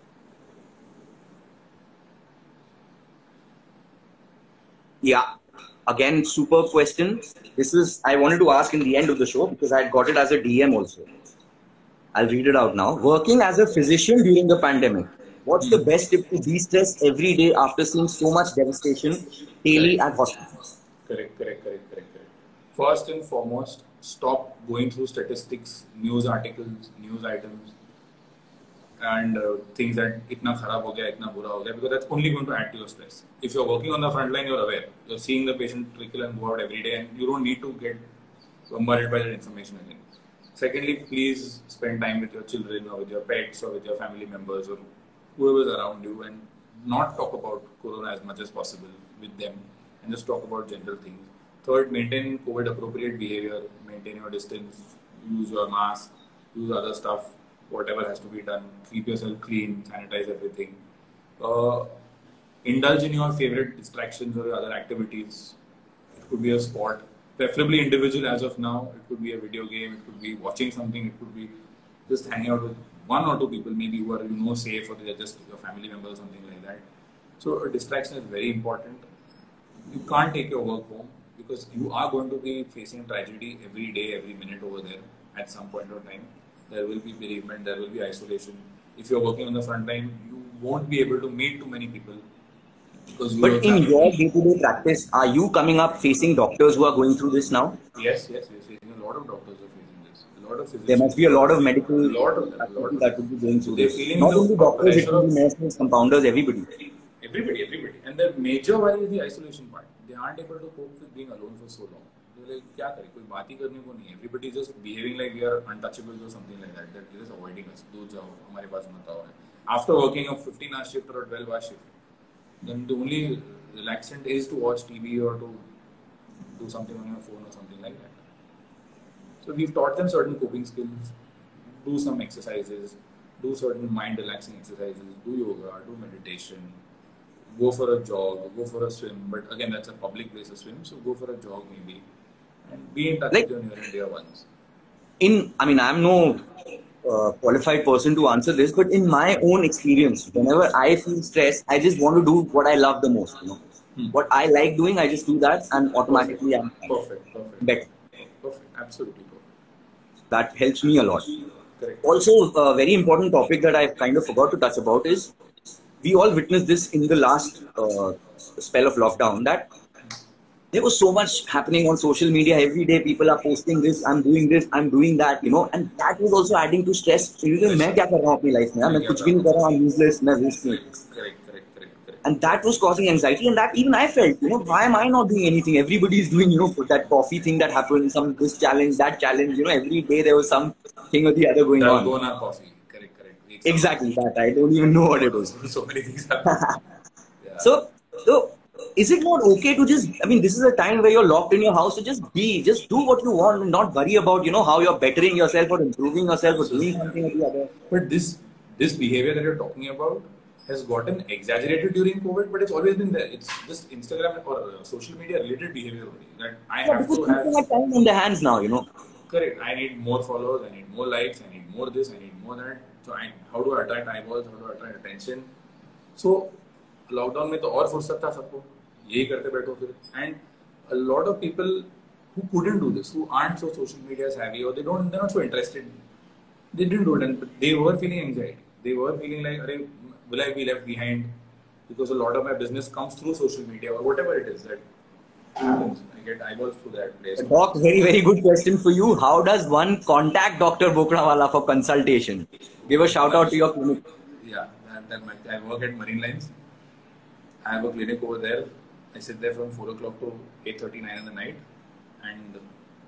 Yeah. Again, superb question. This is, I wanted to ask in the end of the show because I had got it as a D M also. I'll read it out now. Working as a physician during the pandemic, what's the best tip to de-stress every day after seeing so much devastation daily at hospitals? Correct, correct, correct, correct, correct. First and foremost, stop going through statistics, news articles, news items, and uh, things that itna kharab ho gaya, itna bura ho gaya, because that's only going to add to your stress. If you're working on the front line, you're aware. You're seeing the patient trickle and go out every day, and you don't need to get bombarded by that information again. Secondly, please spend time with your children or with your pets or with your family members or whoever's around you, and not talk about corona as much as possible with them, and just talk about general things. Third, maintain COVID appropriate behavior, maintain your distance, use your mask, use other stuff, whatever has to be done, keep yourself clean, sanitize everything. Uh, indulge in your favorite distractions or other activities. It could be a sport, preferably individual as of now. It could be a video game, it could be watching something, it could be just hanging out with one or two people, maybe who are you know safe, or they're just your family member or something like that. So a distraction is very important. You can't take your work home because you are going to be facing tragedy every day, every minute over there at some point of time. There will be bereavement, there will be isolation. If you're working on the front line, you won't be able to meet too many people. Because you But also in have to your be. day-to-day practice, are you coming up facing doctors who are going through this now? Yes, yes, we're facing a lot of doctors are facing this. A lot of There must physicians, be a lot of a medical lot of them, a lot faculty of that them. would be going So through they're this. feeling Not the only uh, doctors, it pressure will be of nurses, compounders, everybody. everybody, everybody. And the major one is the isolation part. They aren't able to cope with being alone for so long. They're like, क्या करें? कोई बात ही करने को नहीं है. Everybody is just behaving like we are untouchables or something like that. That they're just avoiding us. दूर जाओ, हमारे पास मत आओ. After working a fifteen hour shift or a twelve hour shift, then the only relaxant is to watch T V or to do something on your phone or something like that. So we've taught them certain coping skills, do some exercises, do certain mind relaxing exercises, do yoga, do meditation, go for a jog, go for a swim. But again, that's a public place to swim, so go for a jog maybe, and be in touch Like with your near and dear ones. in, I mean, I'm no uh, qualified person to answer this, but in my own experience, whenever I feel stressed, I just want to do what I love the most. You know, Hmm. what I like doing, I just do that, and Perfect, automatically I'm fine. perfect, perfect, Better. perfect, absolutely perfect. That helps me a lot. Correct. Also, a very important topic that I kind of forgot to touch about is we all witnessed this in the last uh, spell of lockdown that there was so much happening on social media. Every day people are posting this, I'm doing this, I'm doing that, you know, and that was also adding to stress. मैं क्या कर रहा हूँ अपनी life में यार, मैं कुछ भी नहीं कर रहा, I'm useless, मैं waste हूँ. Correct, correct, correct, correct. And that was causing anxiety, and that even I felt, you know, why am I not doing anything? Everybody is doing, you know, that coffee thing that happened, some this challenge, that challenge, you know, every day there was some thing or the other going on. Dalgona coffee, correct, correct. Make Exactly that. I don't even know what it was. So many things happen. Yeah. So, so is it not okay to just, I mean, this is a time where you're locked in your house, so just be, just do what you want and not worry about, you know, how you're bettering yourself or improving yourself or doing something or the other. But this this behavior that you're talking about has gotten exaggerated during COVID, but it's always been there. It's just Instagram or uh, social media related behavior only. That I Yeah, have because to people have. have time on their hands now, you know. Correct. I need more followers. I need more likes. I need more this. I need more that. So I, how do I attract eyeballs? How do I attract attention? So lockdown में तो और फुर्सत था सबको, यही करते बैठो फिर. And a lot of people who couldn't do this, who aren't so social media savvy or they don't, they're not so interested. They didn't do it, and they were feeling anxiety. They were feeling like, Arey, will I be left behind? Because a lot of my business comes through social media or whatever it is that happens. I get eyeballs through that place. Doc, very, very good question for you. How does one contact Doctor Bokrawala for consultation? Give a shout out to your clinic. Yeah, that, that my, I work at Marine Lines. I have a clinic over there. I sit there from four o'clock to eight thirty, nine in the night, and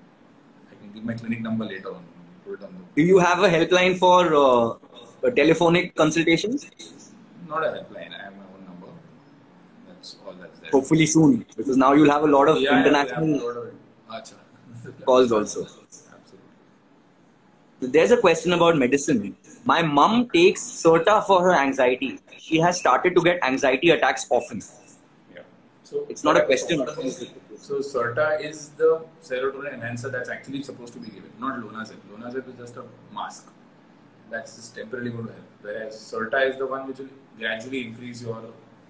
I can give my clinic number later on. Put it on the, Do you have a helpline for uh, telephonic consultations? not a helpline. I have my own number. That's all that's there. Hopefully soon, because now you'll have a lot of Yeah, international yeah, we have a lot of it. Acha. calls also. Absolutely. There's a question about medicine. My mum takes Certa for her anxiety. She has started to get anxiety attacks often. Yeah. So It's not a question. So Certa is the serotonin enhancer that's actually supposed to be given, not Lonazep. Lonazep is just a mask. That's just temporarily going to help. Whereas Certa is the one which will gradually increase your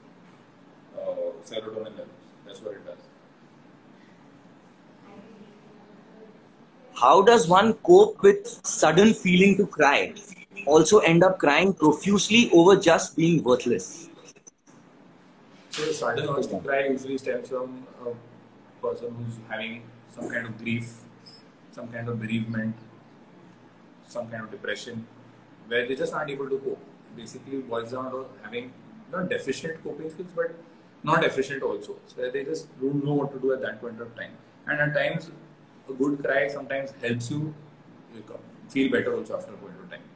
uh, serotonin levels. That's what it does. How does one cope with sudden feeling to cry? Also end up crying profusely over just being worthless. So the sudden urge to cry usually stems from a person who's having some kind of grief, some kind of bereavement, some kind of depression, where they just aren't able to cope. It basically boils down to having not deficient coping skills, but not efficient also. So where they just don't know what to do at that point of time. And at times, a good cry sometimes helps you feel better also after a point of time.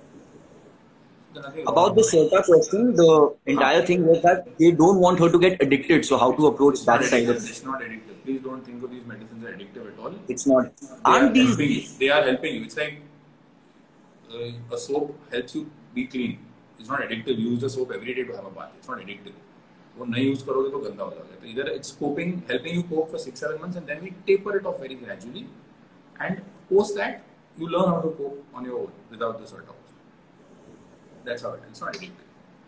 About the Certa question, the entire thing was that they don't want her to get addicted. So how to approach It's that not side of addictive. It's not addictive. Please don't think of these medicines as addictive at all. It's not. They Aren't are these helping you. They are helping you. It's like uh, a soap helps you be clean. It's not addictive. Use the soap every day to have a bath. It's not addictive. वो नहीं use करोगे तो गंदा हो जाएगा. तो इधर it's coping, helping you cope for six seven months, and then we taper it off very gradually, and post that you learn how to cope on your own without the Certa. That's how it is. It's not addictive.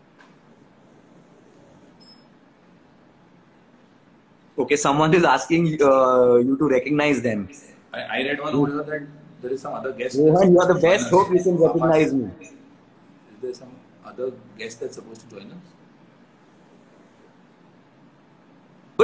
Okay, someone is asking uh, you to recognize them. I, I read one over that there is some other guest. Rohan, you are the best. Hope you can recognize me. Is there some other guest that's supposed to join us?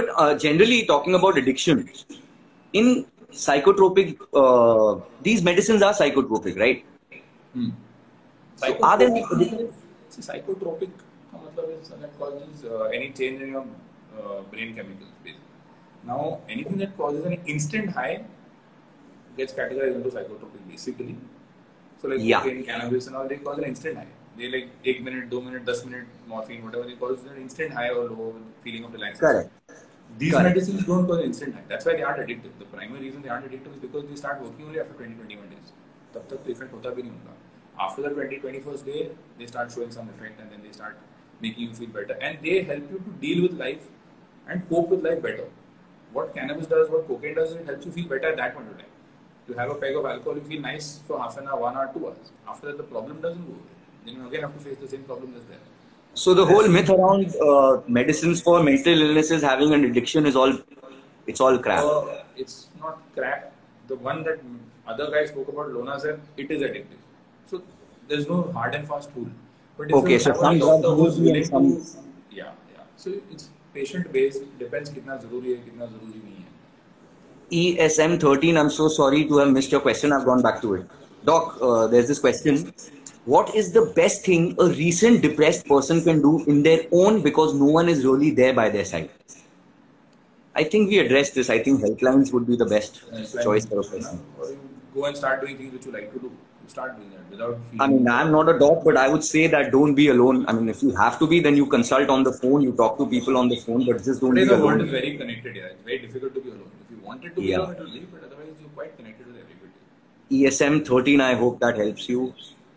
But uh, generally talking about addiction, in psychotropic, uh, these medicines are psychotropic, right? Hmm. So are there any Psychotropic, addictions? see, psychotropic का मतलब is that causes uh, any change in your uh, brain chemicals. Basically. Now, anything that causes an instant high gets categorized into psychotropic basically. So like Yeah. cocaine, cannabis and all, they cause an instant high. They like एक minute, two minute, ten minute morphine, whatever they cause an instant high or low feeling of relaxation. Correct. These Correct. medicines don't cause an instant high. That's why they aren't addictive. The primary reason they aren't addictive is because they start working only after twenty to twenty-one days. तब तक तो effect होता भी नहीं होता. After the twenty to twenty-first day, they start showing some effect and then they start making you feel better. And they help you to deal with life and cope with life better. What cannabis does, what cocaine does, it helps you feel better at that point of time. You have a peg of alcohol, you feel nice for half an hour, one hour, two hours. After that, the problem doesn't go away. Then you again have to face the same problem that's there. So the whole myth around uh, medicines for mental illnesses having an addiction is all, it's all crap. Uh, it's not crap. The one that other guy spoke about, Lonazep, it is addictive. So there's no hard and fast rule. But if Okay, you so have some a doctor drugs who's will be willing and to, some- yeah, yeah. So it's patient based. Depends कितना जरूरी है, कितना जरूरी नहीं है. E S M thirteen, I'm so sorry to have missed your question. I've gone back to it. Doc, uh, there's this question. What is the best thing a recent depressed person can do in their own because no one is really there by their side? I think we addressed this. I think helplines would be the best It's like, choice for a you know, person. or you go and start doing things which you like to do. You start doing that without feeling. I mean, I'm not a doc, but I would say that don't be alone. I mean, if you have to be, then you consult on the phone, you talk to people on the phone, but just don't Today be the world alone. is very connected. Yeah, it's very difficult to be alone. If you wanted to be Yeah. alone, it will leave. But otherwise, you're quite connected with everybody. E S M thirteen, I hope that helps you.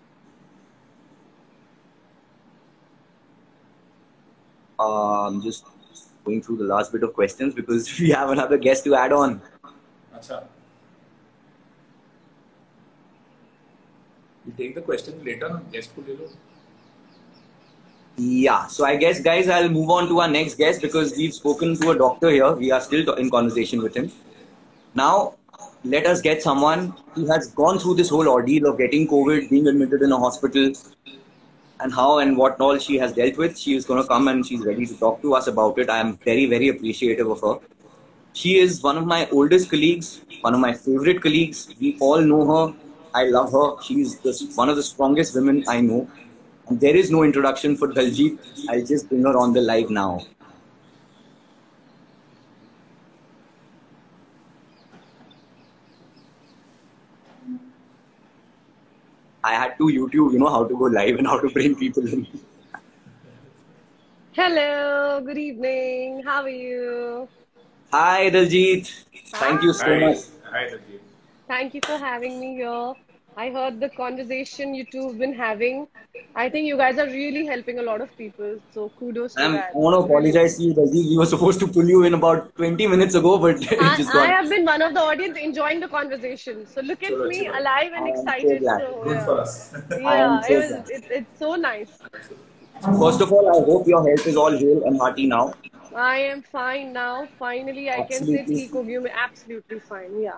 Uh, I'm just going through the last bit of questions because we have another guest to add on. Acha. You take the questions later. ना guest को ले लो. Yeah, so I guess, guys, I'll move on to our next guest because we've spoken to a doctor here. We are still in conversation with him. Now, let us get someone who has gone through this whole ordeal of getting COVID, being admitted in a hospital, and how and what all she has dealt with. She is going to come and she's ready to talk to us about it. I am very, very appreciative of her. She is one of my oldest colleagues, one of my favorite colleagues. We all know her. I love her. She's the, one of the strongest women I know. And there is no introduction for Daljit. I'll just bring her on the live now. I had to YouTube, you know, how to go live and how to bring people in. Hello, good evening. How are you? Hi, Daljit. Thank you so Hi. much. Hi, Daljit. Thank you for having me here. I heard the conversation you two have been having. I think you guys are really helping a lot of people. So kudos to I'm, I that. want to apologize to you, Daljit. We were supposed to pull you in about twenty minutes ago, but it I, just I got. have been one of the audience enjoying the conversation. So look at Chalo, me, chalo. alive and I am so excited. glad. So, Good yeah. for us. I Yeah, am so it was, glad. it, it's so nice. First of all, I hope your health is all hale and hearty now. I am fine now. Finally, I can say Absolutely. theek ho gayi. I'm absolutely fine. Yeah.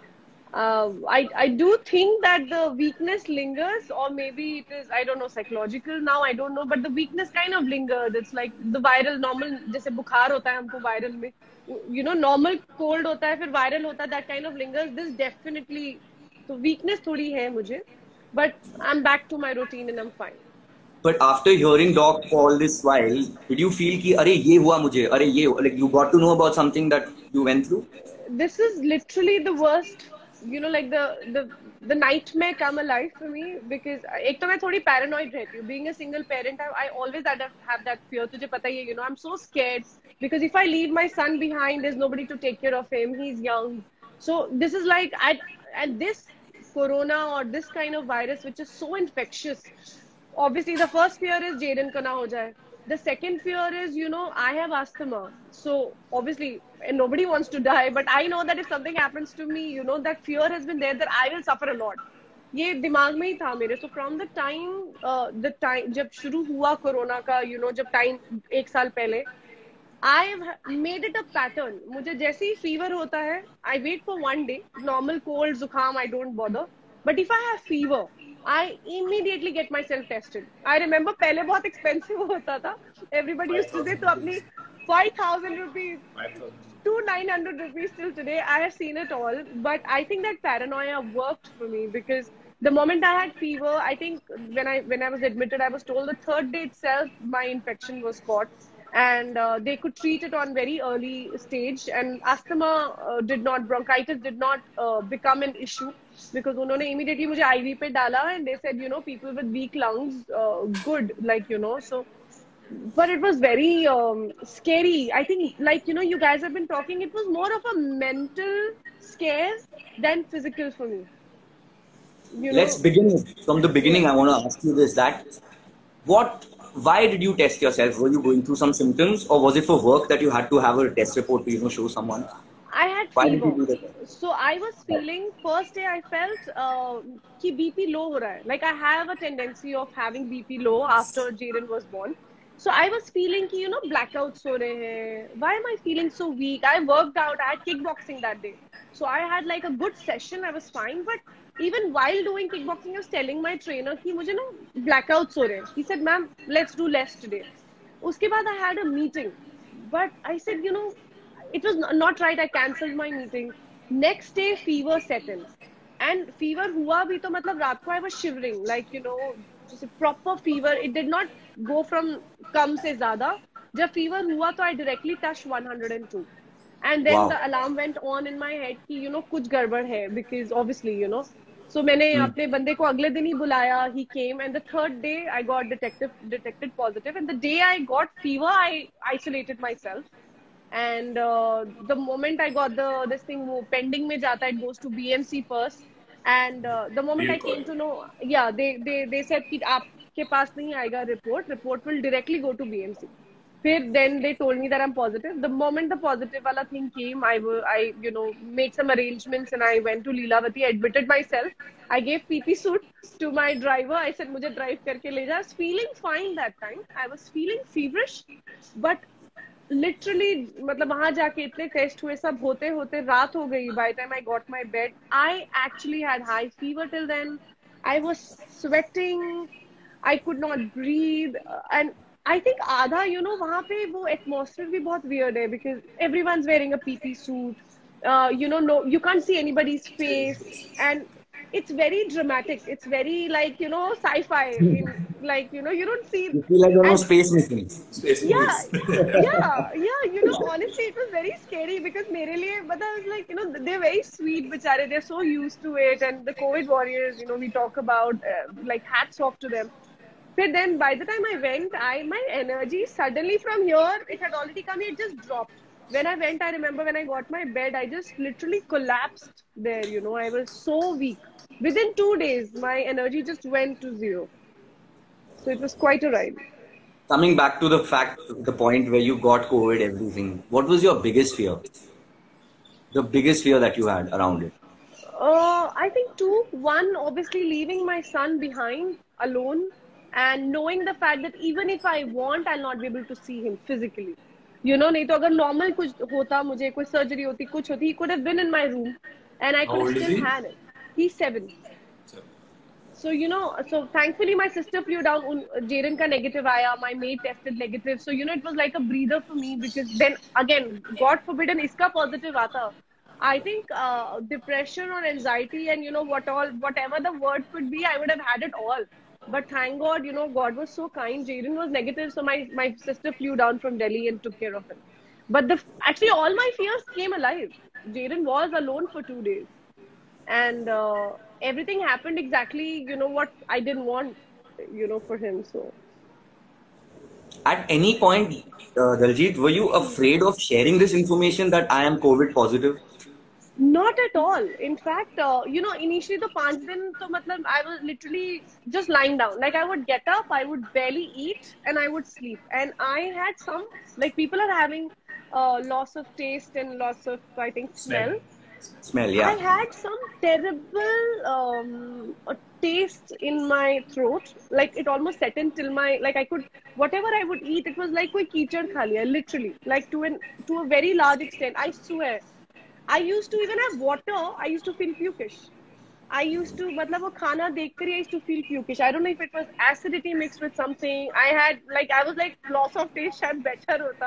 Uh, I I do think that the weakness lingers, or maybe it is, I don't know, psychological now. I don't know, but the weakness kind of lingered. It's like the viral normal, जैसे बुखार होता है हमको viral में, you know, normal cold होता है फिर viral होता है, that kind of lingers. This definitely, so weakness थोड़ी है मुझे, but I'm back to my routine and I'm fine. But after hearing Doc for all this while, did you feel कि अरे ये हुआ मुझे, अरे ये हुआ, like you got to know about something that you went through? This is literally the worst, you know, like the the the nightmare come alive for me because एक तो मैं थोड़ी paranoid रहती हूँ. Being a single parent, I, I always had that, have that fear. तुझे पता ही है, you know, I'm so scared because if I leave my son behind, there's nobody to take care of him. He's young, so this is like at and this corona or this kind of virus which is so infectious. Obviously, the first fear is Jaden ka na ho jaye. The second fear is, you know, I have asthma. So, obviously, and nobody wants to die. But I know that if something happens to me, you know, that fear has been there that I will suffer a lot. ये दिमाग में ही था मेरे. So, from the time, uh, the time, जब शुरू हुआ corona का, you know, जब time एक साल पहले, I've made it a pattern. मुझे जैसे ही fever होता है, I wait for one day. Normal cold, zukham, I don't bother. But if I have fever, I immediately get myself tested. I remember पहले बहुत expensive होता था. Everybody used to say तो अपनी five thousand rupees. five thousand. To nine hundred rupees till today. I have seen it all, but I think that paranoia worked for me because the moment I had fever, I think when I when I was admitted, I was told the third day itself my infection was caught, and uh, they could treat it on very early stage, and asthma uh, did not, bronchitis did not uh, become an issue because उन्होंने immediately मुझे I V पे डाला, and they said, you know, people with weak lungs, uh, good, like, you know, so. But it was very um, scary. I think, like, you know, you guys have been talking, it was more of a mental scare than physical for me. You know? Let's begin from the beginning. I want to ask you this, that what, why did you test yourself? Were you going through some symptoms, or was it for work that you had to have a test report to, you know, show someone? I had Why fever. did you do that? So I was feeling, first day I felt uh, कि B P low हो रहा है. Like I have a tendency of having B P low after Jaden was born. So I was feeling कि, you know, blackouts हो रहे हैं. Why am I feeling so weak? I worked out. I had kickboxing that day. So I had like a good session. I was fine. But even while doing kickboxing, I was telling my trainer कि मुझे ना blackouts हो रहे हैं. He said, ma'am, let's do less today. उसके बाद I had a meeting. But I said, you know, it was not right. I cancelled my meeting. Next day, fever set in. And fever हुआ भी तो मतलब रात को I was shivering. Like, you know, just a proper fever. It did not go from कम से ज़्यादा. जब fever हुआ तो I directly touched one hundred two. And then Wow. the alarm went on in my head कि, you know, कुछ गड़बड़ है. Because obviously, you know. So मैंने Hmm. अपने बंदे को अगले दिन ही बुलाया. He came, and the third day I got detected detected positive. And the day I got fever, I isolated myself. And uh, the moment I got the this thing वो pending में जाता है, it goes to B M C first. And uh, the moment I came to know, yeah, they they they said कि आपके पास नहीं आएगा report. Report will directly go to B M C. फिर then they told me that I'm positive. The moment the positive वाला thing came, I I you know made some arrangements and I went to Leelavati. I admitted myself. I gave P P suit to my driver. I said मुझे drive करके ले जा. I was feeling fine that time. I was feeling feverish, but literally मतलब वहां जाके इतने test हुए, सब होते होते रात हो गई. By the time I got my bed, I actually had high fever till then. I was sweating. I could not breathe. And I think आधा, you know, वहां पे वो atmosphere भी बहुत weird है because everyone's wearing a P P suit. Uh, you know, no, you can't see anybody's face, and it's very dramatic. It's very like, you know, sci-fi. In, like, you know, you don't see. You feel like you're on and- space mission. Space yeah, movies. yeah, yeah. You know, honestly, it was very scary because मेरे लिए, but I was like, you know, they're very sweet, बेचारे. They're so used to it, and the COVID warriors, you know, we talk about, uh, like, hats off to them. But then by the time I went, I my energy suddenly from here, it had already come, it just dropped. When I went, I remember when I got my bed, I just literally collapsed there, you know. I was so weak. Within two days, my energy just went to zero. So it was quite a ride. Coming back to the fact, the point where you got COVID, everything, what was your biggest fear? The biggest fear that you had around it? Uh, I think two. One, obviously leaving my son behind alone and knowing the fact that even if I want, I'll not be able to see him physically. You know, नहीं तो अगर normal कुछ होता, मुझे कोई surgery होती, कुछ होती, he could have been in my room and I How could have old is still he? had it. He's seven. So, So, you know, so thankfully my sister flew down, un, Jaden ka negative aaya, my maid tested negative. So, you know, it was like a breather for me because then again, God forbidden, iska positive aata. I think uh, depression or anxiety and, you know, what all, whatever the word could be, I would have had it all. But thank God, you know, God was so kind. Jaden was negative. So my, my sister flew down from Delhi and took care of him. But the actually all my fears came alive. Jaden was alone for two days. And uh, everything happened exactly, you know, what I didn't want, you know, for him. So At any point, uh, Daljit, were you afraid of sharing this information that I am COVID positive? not at all. In fact, uh, you know, initially the five din, so matlab, I was literally just lying down. Like I would get up, I would barely eat, and I would sleep. And I had some, like people are having uh, loss of taste and loss of, I think, smell. Smell, yeah. I had some terrible um, uh, taste in my throat. Like it almost set in till my, like I could, whatever I would eat, it was like koi keechad kha liya, literally. Like to an to a very large extent. I swear. I used to even have water. I used to feel pukish. I used to, matlab wo khana dekh kar I used to feel pukish. I don't know if it was acidity mixed with something. I had like, I was like, loss of taste shayad better hota.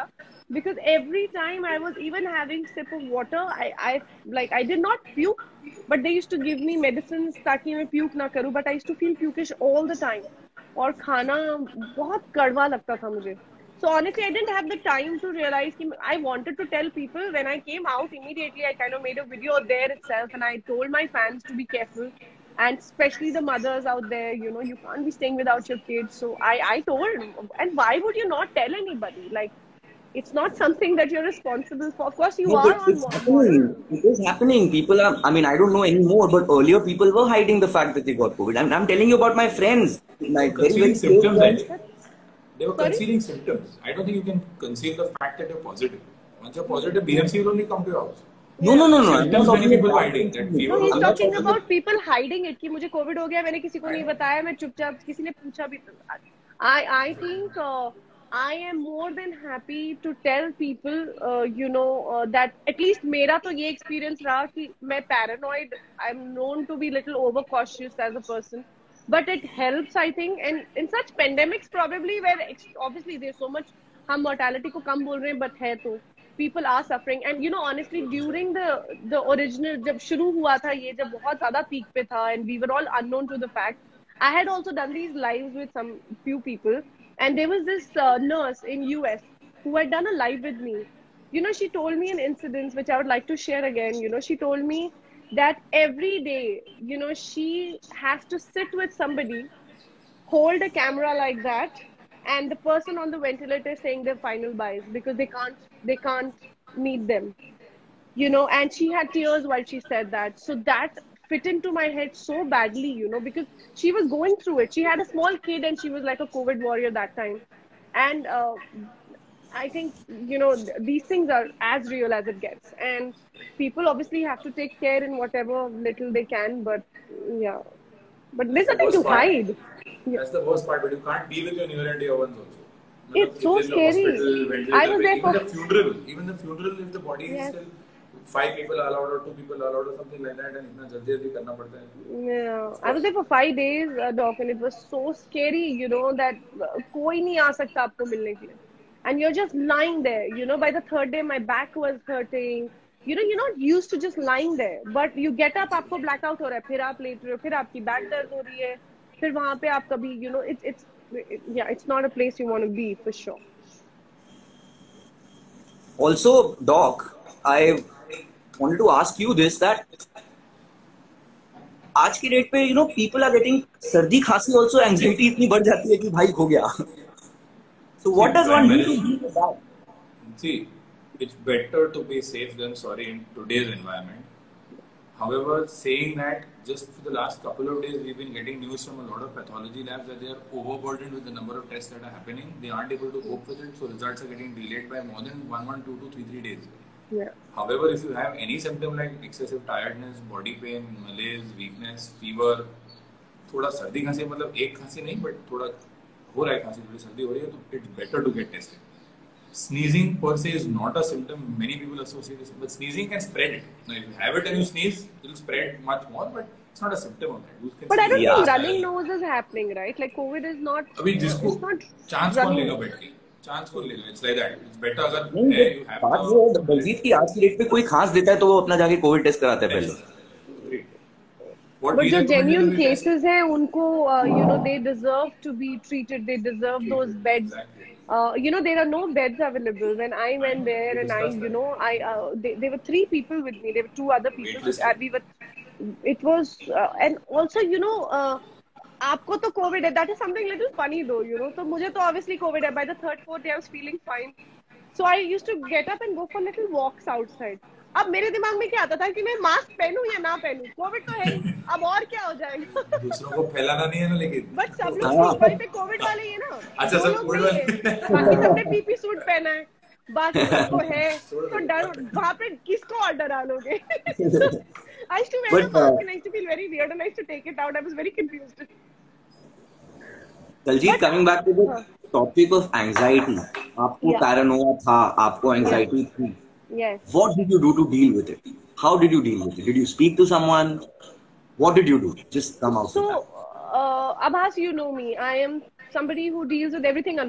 because every time I was even having sip of water, I I like I did not puke, but they used to give me medicines ताकि मैं puke ना करूँ, but I used to feel pukish all the time. और खाना बहुत कड़वा लगता था मुझे. So honestly, I didn't have the time to realize कि I wanted to tell people. When I came out immediately, I kind of made a video there itself, and I told my fans to be careful, and especially the mothers out there. You know, you can't be staying without your kids. So I I told, and why would you not tell anybody? Like, it's not something that you're responsible for. Of course, you No, are but on it's mo- happening. model. It is happening. People are, I mean, I don't know anymore, but earlier people were hiding the fact that they got COVID. I'm, I'm telling you about my friends, They were like very, concealing very close symptoms, I friends. think. They were Sorry? concealing symptoms. I don't think you can conceal the fact that you're positive. Once you're positive, B M C will only come to your house. No, no, no, no. I'm not Symptoms many talking people were about hiding. That concealing. fever No, was he's I'm there. not talking talking about people hiding it कि मुझे Covid हो गया, मैंने किसी को नहीं बताया, मैं चुपचाप, किसी ने पूछा भी. I I think uh, I am more than happy to tell people, uh, you know, uh, that at least मेरा तो ये experience रहा कि मैं paranoid. I'm known to be little overcautious as a person, but it helps, I think, and in such pandemics probably where ex- obviously there's so much, हम mortality को कम बोल रहे हैं, but है तो people are suffering. And you know, honestly, during the the original, जब शुरू हुआ था ये, जब बहुत ज़्यादा peak पे था, and we were all unknown to the fact, I had also done these lives with some few people, and there was this uh, nurse in U S who had done a live with me. You know, she told me an incident which I would like to share again. You know, she told me that every day, you know, she has to sit with somebody, hold a camera like that, and the person on the ventilator is saying their final byes because they can't they can't meet them, you know. And she had tears while she said that. So that fit into my head so badly, you know, because she was going through it. She had a small kid and she was like a COVID warrior that time. And uh, I think, you know, th- these things are as real as it gets. And people obviously have to take care in whatever little they can. But yeah, but That's there's the nothing worst to part. hide. Yeah. That's the worst part, but you can't be with your near and dear ones also. Matlab, It's if so they're in the scary. hospital, I ventilator, was pe, there even for the funeral, even the funeral, if the body is yes. still five people are allowed or two people are allowed or something like that, and itna jaldi jaldi karna padta hai. Yeah, Of I was course. there for five days, uh, doc, and it was so scary, you know, that uh, कोई नहीं आ सकता आपको मिलने के लिए. And you're just lying there, you know. By the third day, my back was hurting. You know, you're not used to just lying there, but you get up, आपको blackout हो रहा है, फिर आप लेट रहे हो, फिर आपकी back दर्द हो रही है, फिर वहाँ पे आप कभी, you know, it's it's it, yeah, it's not a place you want to be for sure. Also, Doc, I wanted to ask you this, that आज की डेट पे you know people are getting सर्दी खांसी also anxiety इतनी बढ़ जाती है कि भाई हो गया. So See, what does one do to primarily, deal with that? see, it's better to be safe than sorry in today's environment. However, saying that, just for the last couple of days, we've been getting news from a lot of pathology labs that they are overburdened with the number of tests that are happening. They aren't able to cope with it, so results are getting delayed by more than one, one, two to three, three days. Yeah. However, if you have any symptom like excessive tiredness, body pain, malaise, weakness, fever, थोड़ा सर्दी खांसी, मतलब एक खांसी नहीं, but थोड़ा हो रहा है खांसी, थोड़ी सर्दी हो रही है, तो it's better to get tested. Sneezing per se is not a symptom. Many people associate this, but sneezing can spread it. Now, if you have it and you sneeze, it will spread much more, but it's not a symptom of that. You can But I don't sneeze, Yeah. think smell. running nose is happening, right? Like COVID is not. अभी Uh, जिसको it's not chance कौन running. लेगा बैठ के, chance कौन लेगा? It's like that. It's better अगर नहीं, है, but you have बात the वो है बलजीत की आज की डेट पे कोई खांस देता है तो वो अपना जाके कोविड टेस्ट कराता है पहले. Agreed. What But we जो recommend genuine is we test. cases हैं उनको uh, you know, they deserve to be treated. They deserve those beds. Exactly. Uh, you know, there are no beds available. When I went there We and I, discussed you that. know, I uh, they, there were three people with me. There were two other people. Waitlist. Uh, we were. It was uh, and also, you know, uh, आपको तो COVID है. That is something little funny though, you know. तो मुझे तो obviously COVID है. By the third, fourth day, I was feeling fine. So I used to get up and go for little walks outside. अब मेरे दिमाग में क्या आता था कि मैं मास्क पहनूं या ना पहनूं, कोविड तो है ही, अब और क्या हो जाएगा. दूसरों को फैलाना नहीं है ना, लेकिन बट सब लोग हाँ. सिंपल पे कोविड वाले ही है ना. अच्छा, वो सब लोग कोविड नहीं है, वाले. बाकी सबने पीपी सूट पहना है, बाकी सबको है, तो डर वहाँ पे किसको और डरा लोगे. I used to wear a But uh, mask and I used to feel very weird and I used to take it out. I was very confused. Daljit, But coming back to the हाँ, topic of anxiety, आपको yeah, paranoia था, आपको yeah, anxiety थी. yes. What did you do to deal with it? How did you deal with it? Did you speak to someone? What did you do? Just come out with that. So, uh, Abhas, you know me. I am somebody who deals with everything alone.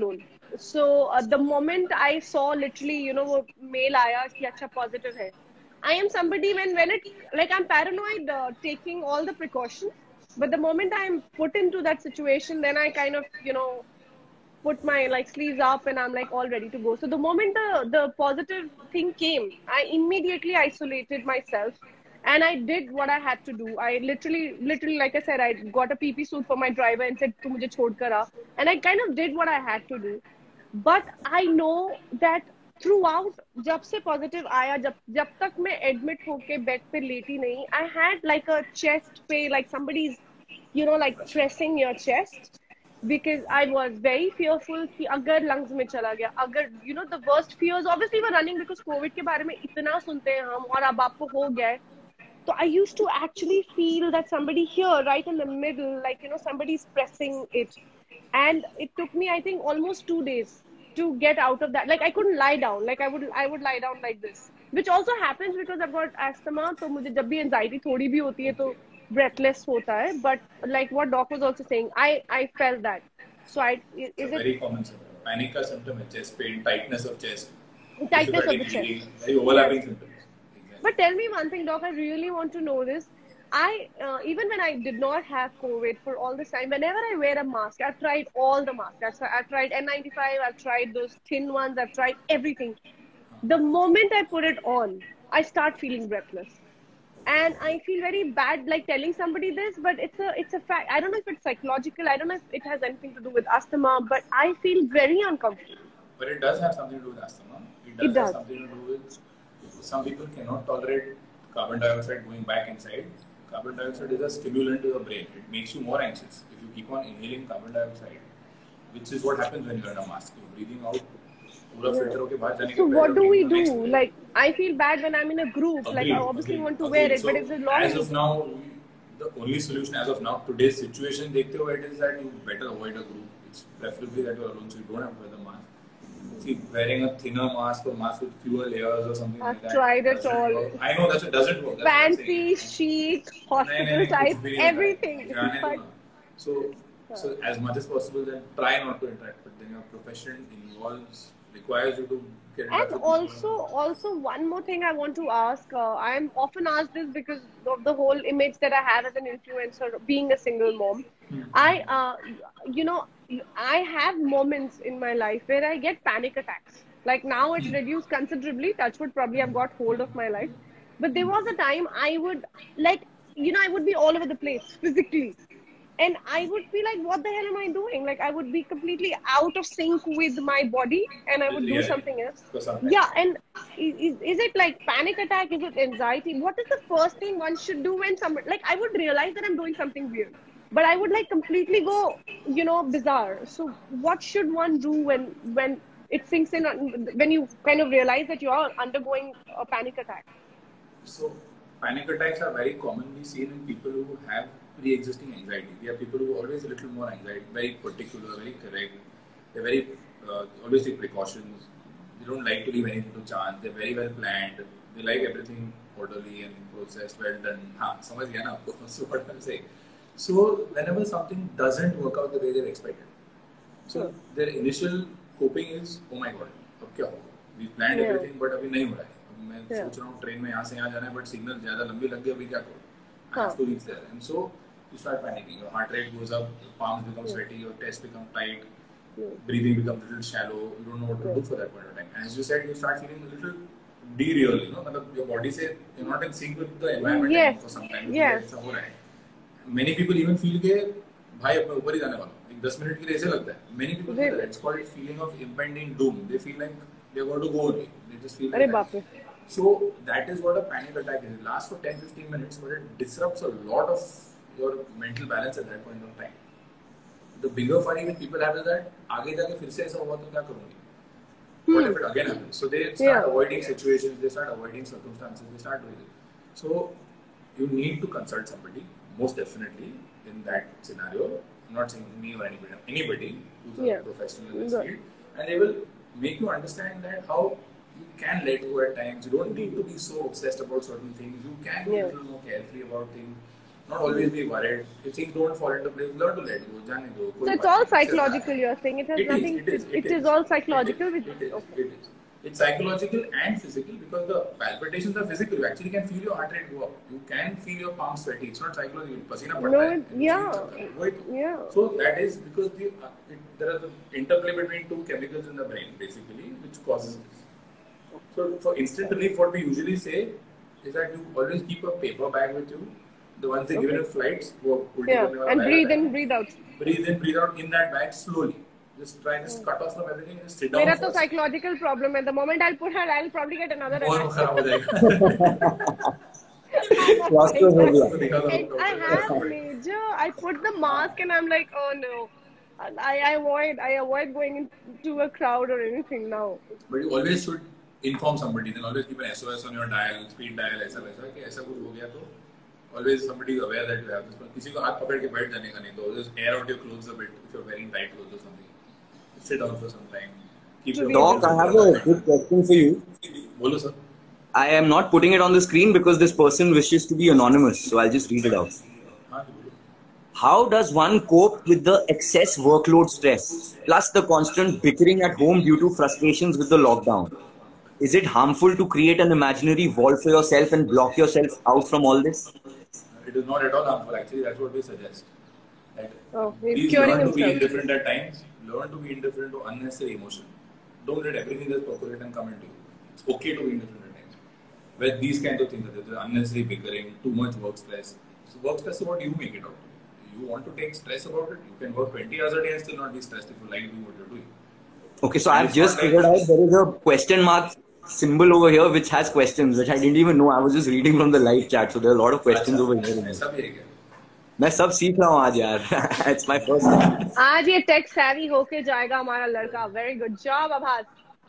So uh, the moment I saw literally, you know, वो mail आया कि अच्छा positive है. I am somebody when when it like I'm paranoid, uh, taking all the precautions. But the moment I'm put into that situation, then I kind of, you know, put my like sleeves up and I'm like all ready to go. So the moment the the positive thing came, I immediately isolated myself and I did what I had to do. I literally, literally, like I said, I got a P P suit for my driver and said, "Tu mujhe chhod kar aa." And I kind of did what I had to do. But I know that throughout, जब से positive आया, जब जब तक मैं admit होके bed पे लेटी नहीं, I had like a chest पे, like somebody's, you know, like pressing your chest. Because I was very fearful कि अगर lungs में चला गया, अगर, you know, the worst fears obviously were running because COVID के बारे में इतना सुनते हैं हम और अब आपको हो गया है. So I used to actually feel that somebody here, right in the middle, like, you know, somebody's pressing it. And it took me, I think, almost two days to get out of that. Like, I couldn't lie down. Like, I would, I would lie down like this, which also happens because I've got asthma. So, मुझे जब भी anxiety थोड़ी भी होती है, तो breathless होता है. But like what Doc was also saying, I, I felt that. So, I is it's a it very common symptom. Panic का symptom है chest pain, tightness of chest, tightness of the breathing, chest? very overlapping Yes. symptoms. Exactly. But tell me one thing, Doc. I really want to know this. I uh, even when I did not have COVID for all this time, whenever I wear a mask, I've tried all the masks. I've, I've tried N ninety-five. I've tried those thin ones. I've tried everything. The moment I put it on, I start feeling breathless, and I feel very bad, like telling somebody this. But it's a it's a fact. I don't know if it's psychological. I don't know if it has anything to do with asthma. But I feel very uncomfortable. But it does have something to do with asthma. It does It have does. something to do with some people cannot tolerate carbon dioxide going back inside. Carbon dioxide is a stimulant to your brain. It makes you more anxious. If you keep on inhaling carbon dioxide, which is what happens when you're in a mask, you're breathing out. पूरा filter होके बाहर जाने के So बाद what you're do we taking the next do? breath. Like, I feel bad when I'm in a group. Like, Agreed, I obviously agreed, want to agreed. wear it, So, but it's a long. as of now, the only solution as of now, today's situation, देखते हुए, it is that you better avoid a group. It's preferably that you're alone, so you don't have to wear the mask. See, wearing a thinner mask or mask with fewer layers or something I've like that. tried it doesn't all. work. I know that's it doesn't work. That's Fancy, what I'm saying. chic, नहीं, hospital नहीं, नहीं, type, कुछ भी नहीं होता है. everything. जाने दो But ना. So, so as much as possible, then try not to interact. But then your profession involves requires you to get in touch and with also, people. also one more thing I want to ask. Uh, I am often asked this because of the whole image that I have as an influencer, being a single mom. I, uh, you know, I have moments in my life where I get panic attacks. Like now, it's reduced considerably. Touchwood, probably I've got hold of my life. But there was a time I would like, you know, I would be all over the place physically. And I would be like, what the hell am I doing? Like, I would be completely out of sync with my body and I would do Reality, something else. for some time. Yeah, and is, is it like panic attack? Is it anxiety? What is the first thing one should do when somebody, like, I would realize that I'm doing something weird, but I would like completely go, you know, bizarre. So, what should one do when, when it sinks in, on- when you kind of realize that you are undergoing a panic attack? So, panic attacks are very commonly seen in people who have pre-existing anxiety. They are people who are always a little more anxiety, very particular, very correct. They're very, uh, always take precautions. They don't like to leave anything to chance. They're very well planned. They like everything orderly and processed, well done. हाँ, समझ गया ना आपको? So what I'm saying. So whenever something doesn't work out the way they're expected, so Sure. their initial coping is, oh my god, अब क्या होगा? We planned Yeah. everything, but अभी नहीं हो रहा है. अब मैं Yeah. सोच रहा हूँ ट्रेन में यहाँ से यहाँ जाना है, but signal ज़्यादा लंबी लग गई, अभी क्या करूँ? I हाँ. have to reach there, and so you start panicking. Your heart rate goes up, your palms become Yeah. sweaty, your chest becomes tight, Yeah. breathing becomes a little shallow. You don't know what to Yeah. do for that point of time. And as you said, you start feeling a little de-real. You know, मतलब your body says you're not in sync with the environment Yes. anymore for some time. Yes. ऐसा हो रहा है. Many people even feel के भाई अब मैं ऊपर ही जाने वाला हूँ. एक दस मिनट के लिए ऐसे लगता है. Many people feel that. It's called feeling of impending doom. They feel like they're going to go only. They just feel like अरे that. बाप रे. So that is what a panic attack is. It lasts for ten to fifteen minutes, but it disrupts a lot of your mental balance at that point of time. The bigger worry that people have is that आगे जाके फिर से ऐसा हुआ तो क्या करूँगी? What if it again happens? So they start Yeah. avoiding situations, they start avoiding circumstances, they start doing it. So you need to consult somebody, most definitely, in that scenario. I'm not saying me or anybody, anybody who's a Yeah. professional in this Good. field, and they will make you understand that how you can let go at times. You don't need to be so obsessed about certain things. You can be Yeah. a little more carefree about things. not always be worried. If things don't fall into place, learn to let go. जाने दो, कोई So it's बात all नहीं, psychological. You're saying it has It is, nothing. it is, It, it it is. is all It psychological. is, With, it is, okay. it is. It's psychological and physical because the palpitations are physical. You actually can feel your heart rate go up. You can feel your palms sweaty. It's not psychological. Pasina padta No, hai. it- You yeah, feel something. Wait. yeah. So that is because the, uh, it, there are the interplay between two chemicals in the brain basically, which causes this. So for instant relief, what we usually say is that you always keep a paper bag with you. The ones they give in flights, wo ulti Yeah, karne wala and bag breathe aata hai. in, breathe out. Breathe in, breathe out in that bag slowly. Just try this cut off from everything and just sit down. मेरा तो first. psychological problem है. The moment I'll put her, I'll probably get another और attack. खराब हो जाएगा. Cluster हो गया. It- I have major. I put the mask and I'm like, oh no. I, I avoid I avoid going into a crowd or anything now. But you always should inform somebody. Then always keep an S O S on your dial, speed dial, ऐसा वैसा कि ऐसा कुछ हो गया तो always somebody is aware that you have this. किसी को हाथ पकड़ के बैठ जाने का नहीं तो just air out your clothes a bit if you're wearing tight clothes or something. Sit down for some time. Keep your Doc, I have a good question for you. बोलो sir. I am not putting it on the screen because this person wishes to be anonymous, so I'll just read it out. हाँ बोलो. How does one cope with the excess workload stress, plus the constant bickering at home due to frustrations with the lockdown? Is it harmful to create an imaginary wall for yourself and block yourself out from all this? It is not at all harmful. Actually, that's what we suggest. Right? Oh, he's Please curing learn to be himself. indifferent at times. Learn to be indifferent to unnecessary emotion. Don't let everything just percolate and come into you. It's okay to be indifferent at times. Where these kinds of things, there's unnecessary bickering, too much work stress. So work stress is what you make it out. You want to take stress about it, you can work twenty hours a day and still not be stressed if you like doing what you're doing. Okay, so And I've it's just not like- figured out there is a question mark symbol over here which has questions, which I didn't even know. I was just reading from the live chat, so there are a lot of questions over here. ऐसा भी है क्या? मैं सब सीख रहा हूँ आज यार. It's my first time. आज ये टेक savvy होके जाएगा हमारा लड़का. Very good job, आभास.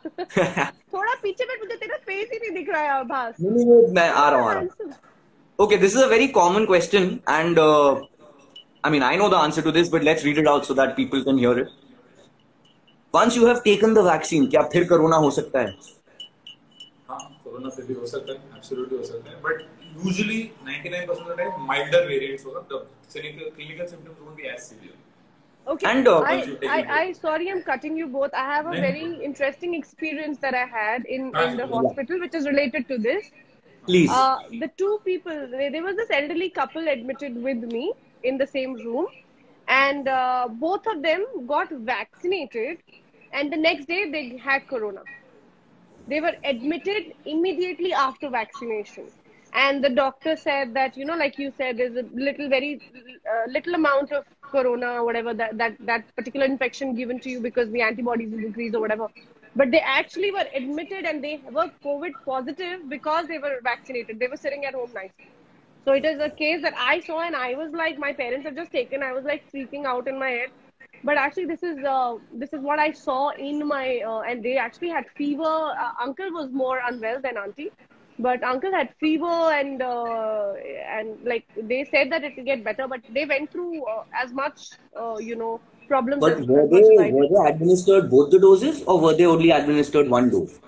थोड़ा पीछे बैठ, मुझे तेरा face ही नहीं दिख रहा है आभास. नहीं नहीं वो मैं आ रहा हूँ आ रहा हूँ. Okay, this is a very common question, and uh, I mean I know the answer to this, but let's read it out so that people can hear it. Once you have taken the vaccine, क्या फिर corona हो सकता है? हाँ, corona फिर भी हो सकता है, absolutely हो सकता है. But usually ninety-nine percent of the time milder variants होगा. The clinical clinical symptoms won't be as severe. Okay. And, uh, I, once you take I, it- I, sorry, I'm cutting you both. I have a No. very interesting experience that I had in, Ah, in the yeah. hospital, which is related to this. Please. Uh, the two people, there there was this elderly couple admitted with me in the same room, and uh, both of them got vaccinated, and the next day they had corona. They were admitted immediately after vaccination, and the doctor said that, you know, like you said, there's a little, very uh, little amount of corona or whatever, that, that that particular infection given to you because the antibodies will increase or whatever. But they actually were admitted and they were COVID positive because they were vaccinated. They were sitting at home nicely. So it is a case that I saw, and I was like, my parents have just taken. I was like freaking out in my head. But actually, this is uh, this is what I saw in my uh, and they actually had fever. Uh, uncle was more unwell than auntie, but uncle had fever and uh, and like they said that it will get better. But they went through uh, as much uh, you know problems. But as, were as they much as I were did. they administered both the doses or were they only administered one dose?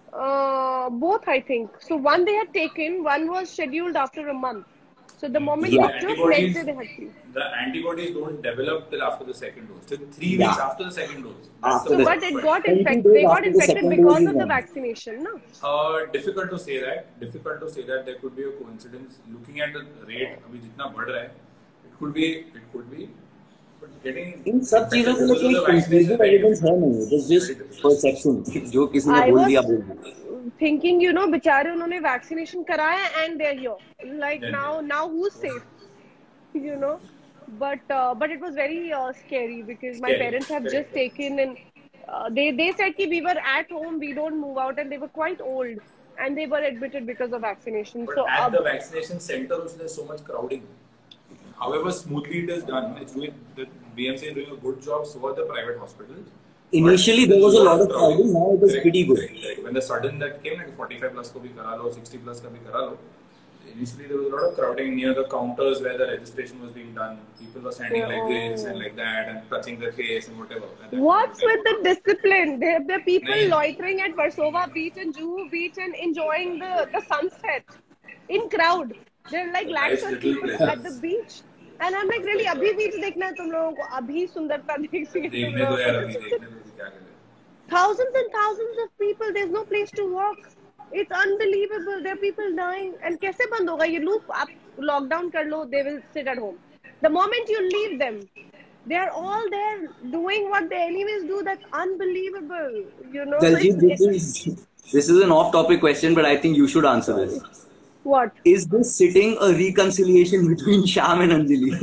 Uh, both, I think. So one they had taken, one was scheduled after a month. So the moment Yeah. they took, Antibodies- next day they had to. The antibodies don't develop till after the second dose. Till three Yeah. weeks after the second dose. That's After the the- So, point. but it got twenty infected. days They got after the infected second because dose of is the done. vaccination, no? Uh, difficult to say that. Difficult to say that there could be a coincidence. Looking at the rate, अभी जितना बढ़ रहा है, it could be, it could be. But getting इन सब चीजों के लिए कोई conclusive evidence है नहीं. It is just perception. जो किसी ने I बोल was दिया बोल दिया. thinking, you know, बेचारे उन्होंने vaccination कराया and they're here. Like Then- now, now who's safe? You know, but uh, but it was very uh, scary because my Scary, parents have correct. just taken and uh, they they said कि we were at home, we don't move out, and they were quite old and they were admitted because of vaccination. But So at uh, the vaccination center also there's so much crowding. However smoothly it is done, it's doing, the B M C is doing a good job, so are the private hospitals. Initially But there was a there's lot of crowding. Now it is Correct, pretty good. correct, correct. When the sudden that came, like forty-five plus को भी करा लो, sixty plus का भी करा लो. Initially there was a lot of crowding near the counters where the registration was being done. People were standing Yeah, like this oh. and like that and touching their face and whatever. And that what's kind with of the discipline? There there are people Nahin. loitering at Versova Beach and Juhu Beach and enjoying the, the sunset in crowd. There are like The lakhs life's of little people at the pleasures. beach. And I'm like, really, अभी बीच देखना है तुम लोगों को, अभी सुंदरता देखनी है तुम देखने दो यार, अभी लोगों देखने दो कि क्या करें. को. Thousands and thousands of people. There's no place to walk. It's unbelievable. There are people dying. And कैसे बंद होगा ये loop? आप lockdown कर लो, they will sit at home. The moment you leave them, they are all there doing what they anyways do. That's unbelievable. You know. So Daljit, it's, this is this is an off-topic question, but I think you should answer this. what? Is this sitting a reconciliation between Sham and Anjali?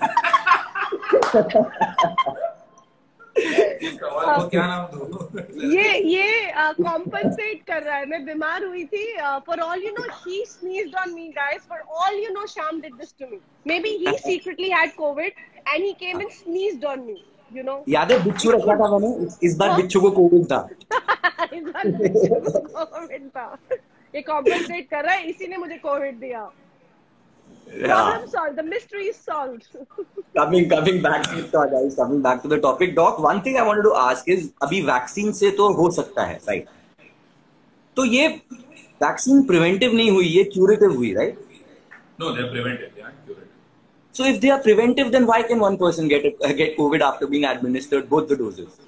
इस सवाल को क्या नाम दूं? ये ये compensate कर रहा है. मैं बीमार हुई थी. For all you know he sneezed on me, guys. For all you know, Sham did this to me. Maybe he secretly had COVID and he came and sneezed on me. You know. याद है बिच्छू रखा था मैंने, इस- इस बार बिच्छू को कोविड था. इस बार कोविड था. ये कॉम्पनसेट कर रहा है. इसी ने मुझे कोविड दिया. Yeah. Problem solved. The mystery is solved. Coming coming back to it, guys. Coming back to the topic, Doc. One thing I wanted to ask is, अभी वैक्सीन से तो हो सकता है, right? तो ये वैक्सीन प्रिवेंटिव नहीं हुई, ये क्यूरेटिव हुई, right? No, they're preventive. They aren't curative. So if they are preventive, then why can one person get it, uh, get COVID after being administered both the doses?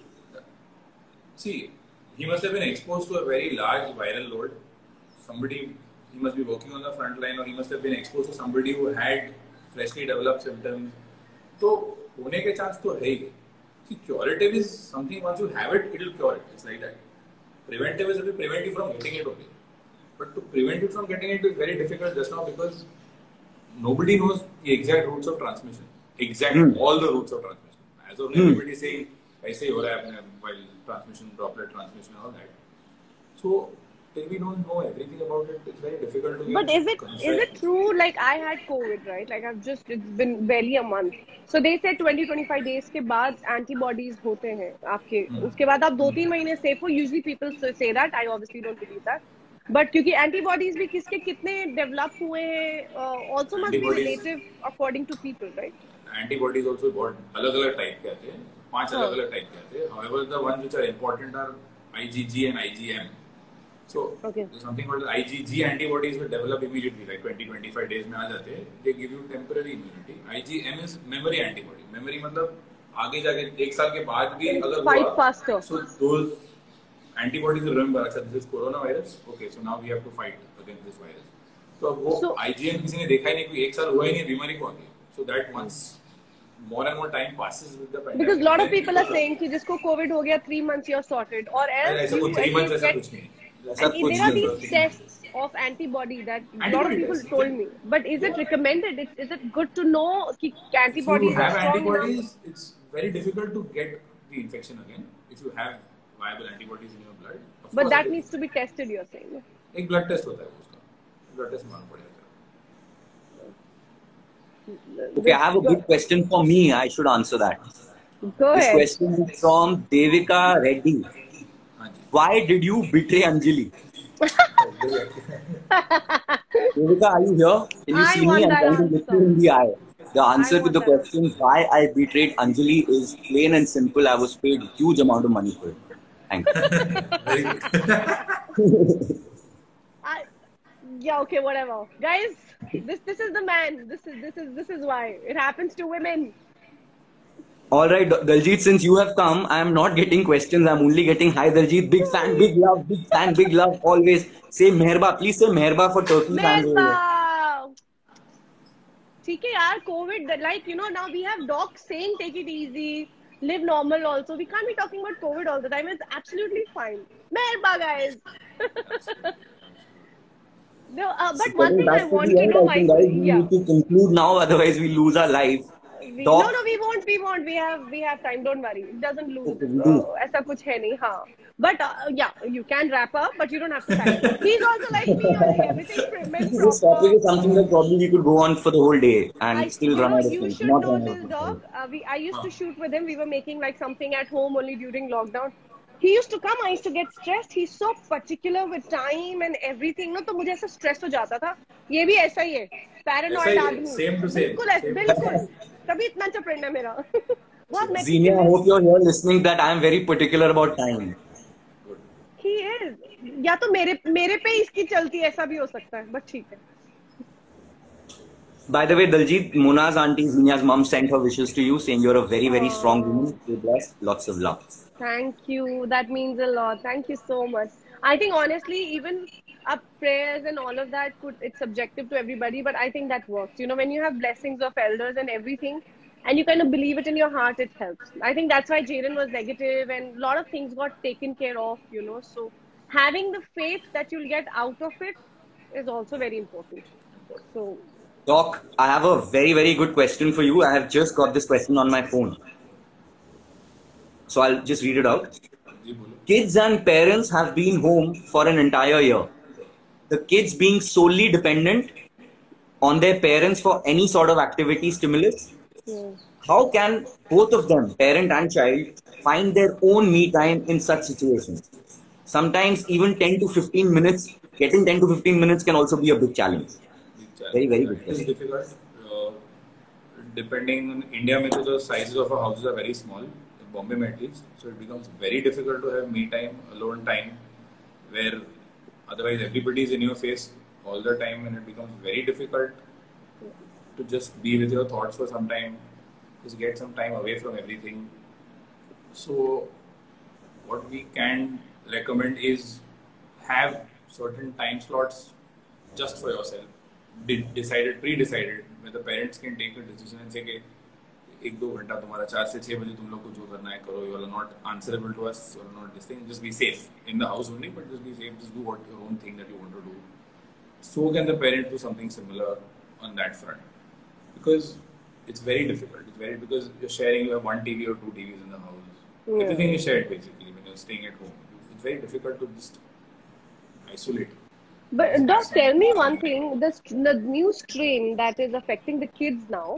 See, he must have been exposed to a very large viral load. Somebody, he must be working on the front line, or he must have been exposed to somebody who had freshly developed symptoms. तो होने के chance तो है ही. See, curative is something, once you have it, it will cure it. It's like that. Preventive is it will prevent you from getting it only. But to prevent you from getting it is very difficult just now, because nobody knows the exact routes of transmission. Exact, Hmm. all the routes of transmission. As of now, Hmm. everybody is saying, ऐसे ही हो रहा है अपने while transmission, droplet transmission, all that. So, till we don't know everything about it, it's very difficult to. But give is it concise is it answers. true? Like I had COVID, right? Like I've just it's been barely a month. So they said twenty to twenty-five days के बाद antibodies होते हैं आपके. Hmm. उसके बाद आप दो तीन महीने safe हो. Usually people say that. I obviously don't believe that. But क्योंकि antibodies भी किसके कितने develop हुए हैं, uh, also must be Antibodies- relative according to people, right? Antibodies also बहुत अलग-अलग type के आते हैं. पांच हाँ. अलग-अलग type के आते हैं. However, the ones which are important are IgG and IgM. So, Okay. there's something called IgG antibodies will develop immediately, like twenty to twenty-five days में आ जाते हैं. They give you temporary immunity. IgM is memory antibody. Memory मतलब आगे जाके एक साल के बाद भी अगर Fight हुआ, faster. so those antibodies will remember, अच्छा this is coronavirus. Okay, so now we have to fight against this virus. तो अब वो So- IgM किसी ने देखा ही नहीं, कोई एक साल हुआ ही नहीं बीमारी को आगे. So that once more and more time passes with the pandemic. Because a lot of then people are saying कि जिसको COVID हो गया three months you're sorted, or else ऐसा you कुछ three at months least ऐसा get. कुछ नहीं है. ऐसा And कुछ there are नहीं. these tests of antibody that a lot of Antibody people tests, told yeah. me. But is it recommended? Is, is it good to know कि If you antibodies are have strong enough? antibodies, it's very difficult to get the infection again. If you have viable antibodies in your blood, of But course that it is. needs to be tested, you're saying. no? एक blood test होता है उसका. Blood test मालूम पड़ जाता है. Okay, I have a good question for me. I should answer that. Go This ahead. question is from Devika Reddy. हाँ जी. Why did you betray Anjali? Devika, are you here? Can you I see me? want I'm that trying to look you answer. in the eye. The answer I to want the that question why I betrayed Anjali is plain and simple. I was paid huge amount of money for it. Thank you. Very good. I, yeah, okay, whatever. Guys, this this is the man. This is this is this is why it happens to women. All right, Daljit, since you have come, I am not getting questions. I'm only getting hi, Daljit. Big fan, big love, big fan, big love. Always say meherba. Please say meherba for Turkey fans over here. Merhaba. ठीक है यार, COVID, like you know, now we have docs saying take it easy, live normal also. We can't be talking about COVID all the time. It's absolutely fine. Merhaba, guys. No, uh, but So one coming thing I back to want the to end, know, I think, Mike, guys, we yeah. need to conclude now, otherwise we lose our life. We, Doc? no, no, we won't, we won't. We have, we have time. Don't worry. It doesn't lose. Okay, we do. Uh, ऐसा कुछ है नहीं, हाँ. But uh, yeah, you can wrap up, but you don't have to time. He's also like me only. Everything prim and This topic proper. is something that probably we could go on for the whole day and I, still you run know, out of you things. should Not know run out this of dog. things. Uh, we, I used to shoot with him. We were making like something at home only during lockdown. He used to come. I used to get stressed. He's so particular with time and everything. No, तो मुझे ऐसा stress हो जाता था. ये भी ऐसा ही है. Paranoid ऐसा ही है. आदमी. Same to same. बिल्कुल ऐसा, Same to बिल्कुल. same. तभी इतना चपड़ना है मेरा. बहुत Zenia, I meticulous. hope you're here listening that I am very particular about time. Good. He is. या तो मेरे मेरे पे इसकी चलती है, ऐसा भी हो सकता है. But ठीक है. By the way, Daljit, Mona's auntie, Zinya's mom sent her wishes to you, saying you're a very, very strong Oh, woman. Stay blessed. Lots of love. thank you. That means a lot. Thank you so much. I think honestly, even our prayers and all of that could it's subjective to everybody, but I think that works. You know, when you have blessings of elders and everything, and you kind of believe it in your heart, it helps. I think that's why Jaden was negative and a lot of things got taken care of, you know. So having the faith that you'll get out of it is also very important. So Doc, I have a very, very good question for you. I have just got this question on my phone. So I'll just read it out. जी बोलो. Kids and parents have been home for an entire year. The kids being solely dependent on their parents for any sort of activity stimulus. yeah. How can both of them, parent and child, find their own me time in such situations? Sometimes even ten to fifteen minutes, getting ten to fifteen minutes can also be a big challenge. Big challenge. Very, very Yeah, good it is question. difficult. Uh, depending on India, mein to the sizes of our houses are very small. In Bombay, mein at least, so it becomes very difficult to have me time, alone time, where otherwise everybody is in your face all the time, and it becomes very difficult to just be with your thoughts for some time, just get some time away from everything. So, what we can recommend is have certain time slots just for yourself, de- decided, pre-decided, where the parents can take a decision and say कि एक दो घंटा तुम्हारा चार से छह बजे तुम लोग को जो करना है करो. You are not answerable to us. You are not this thing. Just be safe in the house only, but just be safe. Just do what your own thing that you want to do. So can the parents do something similar on that front? Because it's very difficult. It's very because you're sharing. You have one T V or two T Vs in the house. Yeah. Everything is shared basically when you're staying at home. It's very difficult to just isolate. But Doc, tell me one thing: this the new strain that is affecting the kids now.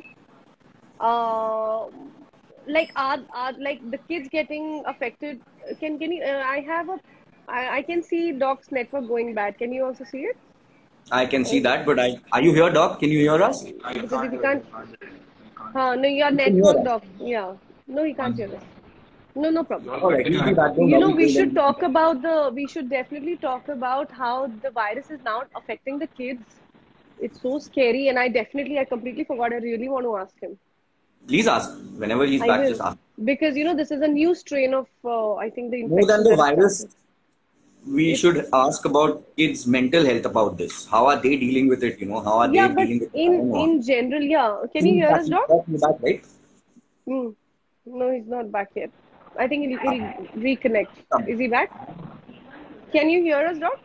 Uh, like are are like the kids getting affected? Can can you? Uh, I have a. I, I can see Doc's network going bad. Can you also see it? I can see that, but I are you here, Doc? Can you hear us? I Because can't if you hear can't, you. Can't hear you. I can't. uh, no, your You can hear network, us. Doc. Yeah, no, he can't hear us. No, no problem. All right, we'll be back. Don't You know, worry, we till should then. talk about the. We should definitely talk about how the virus is now affecting the kids. It's so scary, and I definitely, I completely forgot. I really want to ask him. Please ask. Whenever he's I back, will, just ask. because you know this is a new strain of uh, I think the More than infection the that has virus, started. we It's should ask about kids' mental health about this. How are they dealing with it? You know, how are yeah, they but dealing with it? I in don't know. in general, yeah. Can you He's hear back, us, he's Doc? back, he's back, right? Hmm. No, he's not back yet. I think he'll, he'll reconnect. Come. Is he back? Can you hear us, Doc?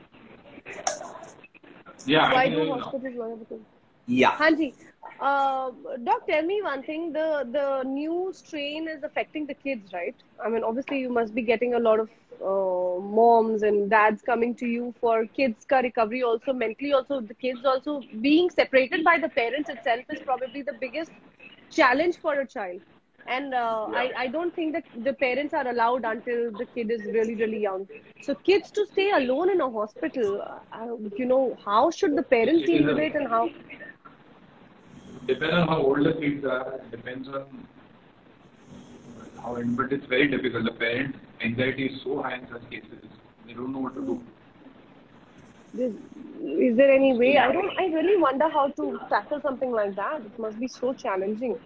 Yeah, I Why can do hear you now. hospitals not have a Yeah. Hanji, uh, Doc, tell me one thing. The the new strain is affecting the kids, right? I mean, obviously, you must be getting a lot of uh, moms and dads coming to you for kids' ka recovery. Also, mentally, also the kids also being separated by the parents itself is probably the biggest challenge for a child. And uh, I, I don't think that the parents are allowed until the kid is really, really young. So kids to stay alone in a hospital, uh, you know, how should the parents It deal is with a, it and how? depends on how old the kids are. It depends on how, but it's very difficult. The parent anxiety is so high in such cases. They don't know what to do. Is, is there any way? I don't. I really wonder how to tackle something like that. It must be so challenging.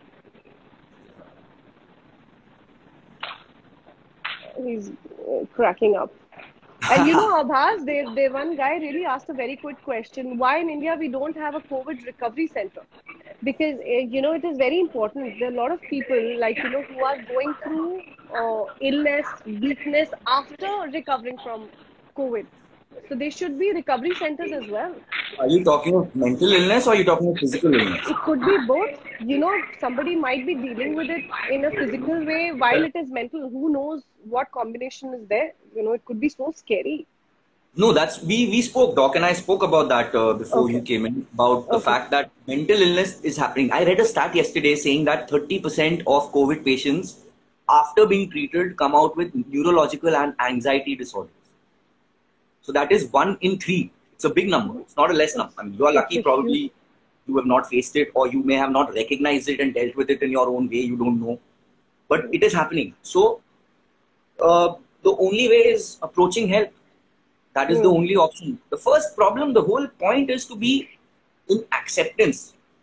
He's uh, cracking up. And you know, Abhas, they, they one guy really asked a very quick question: why in India we don't have a COVID recovery center? Because uh, you know it is very important. There are a lot of people like you know who are going through uh, illness, weakness after recovering from COVID. So there should be recovery centers as well. Are you talking of mental illness or are you talking of physical illness? It could be both. You know, somebody might be dealing with it in a physical way while it is mental. Who knows what combination is there? You know, it could be so scary. No, that's we we spoke. Doc and I spoke about that uh, before Okay. you came in about the Okay. fact that mental illness is happening. I read a stat yesterday saying that thirty percent of COVID patients, after being treated, come out with neurological and anxiety disorders. So that is one in three. It's a big number. It's not a less number. I mean, you are It's lucky. a Probably huge. you have not faced it, or you may have not recognized it and dealt with it in your own way. You don't know, but it is happening. So uh, the only way is approaching help. That is the Hmm. only option. The first problem, the whole point is to be in acceptance.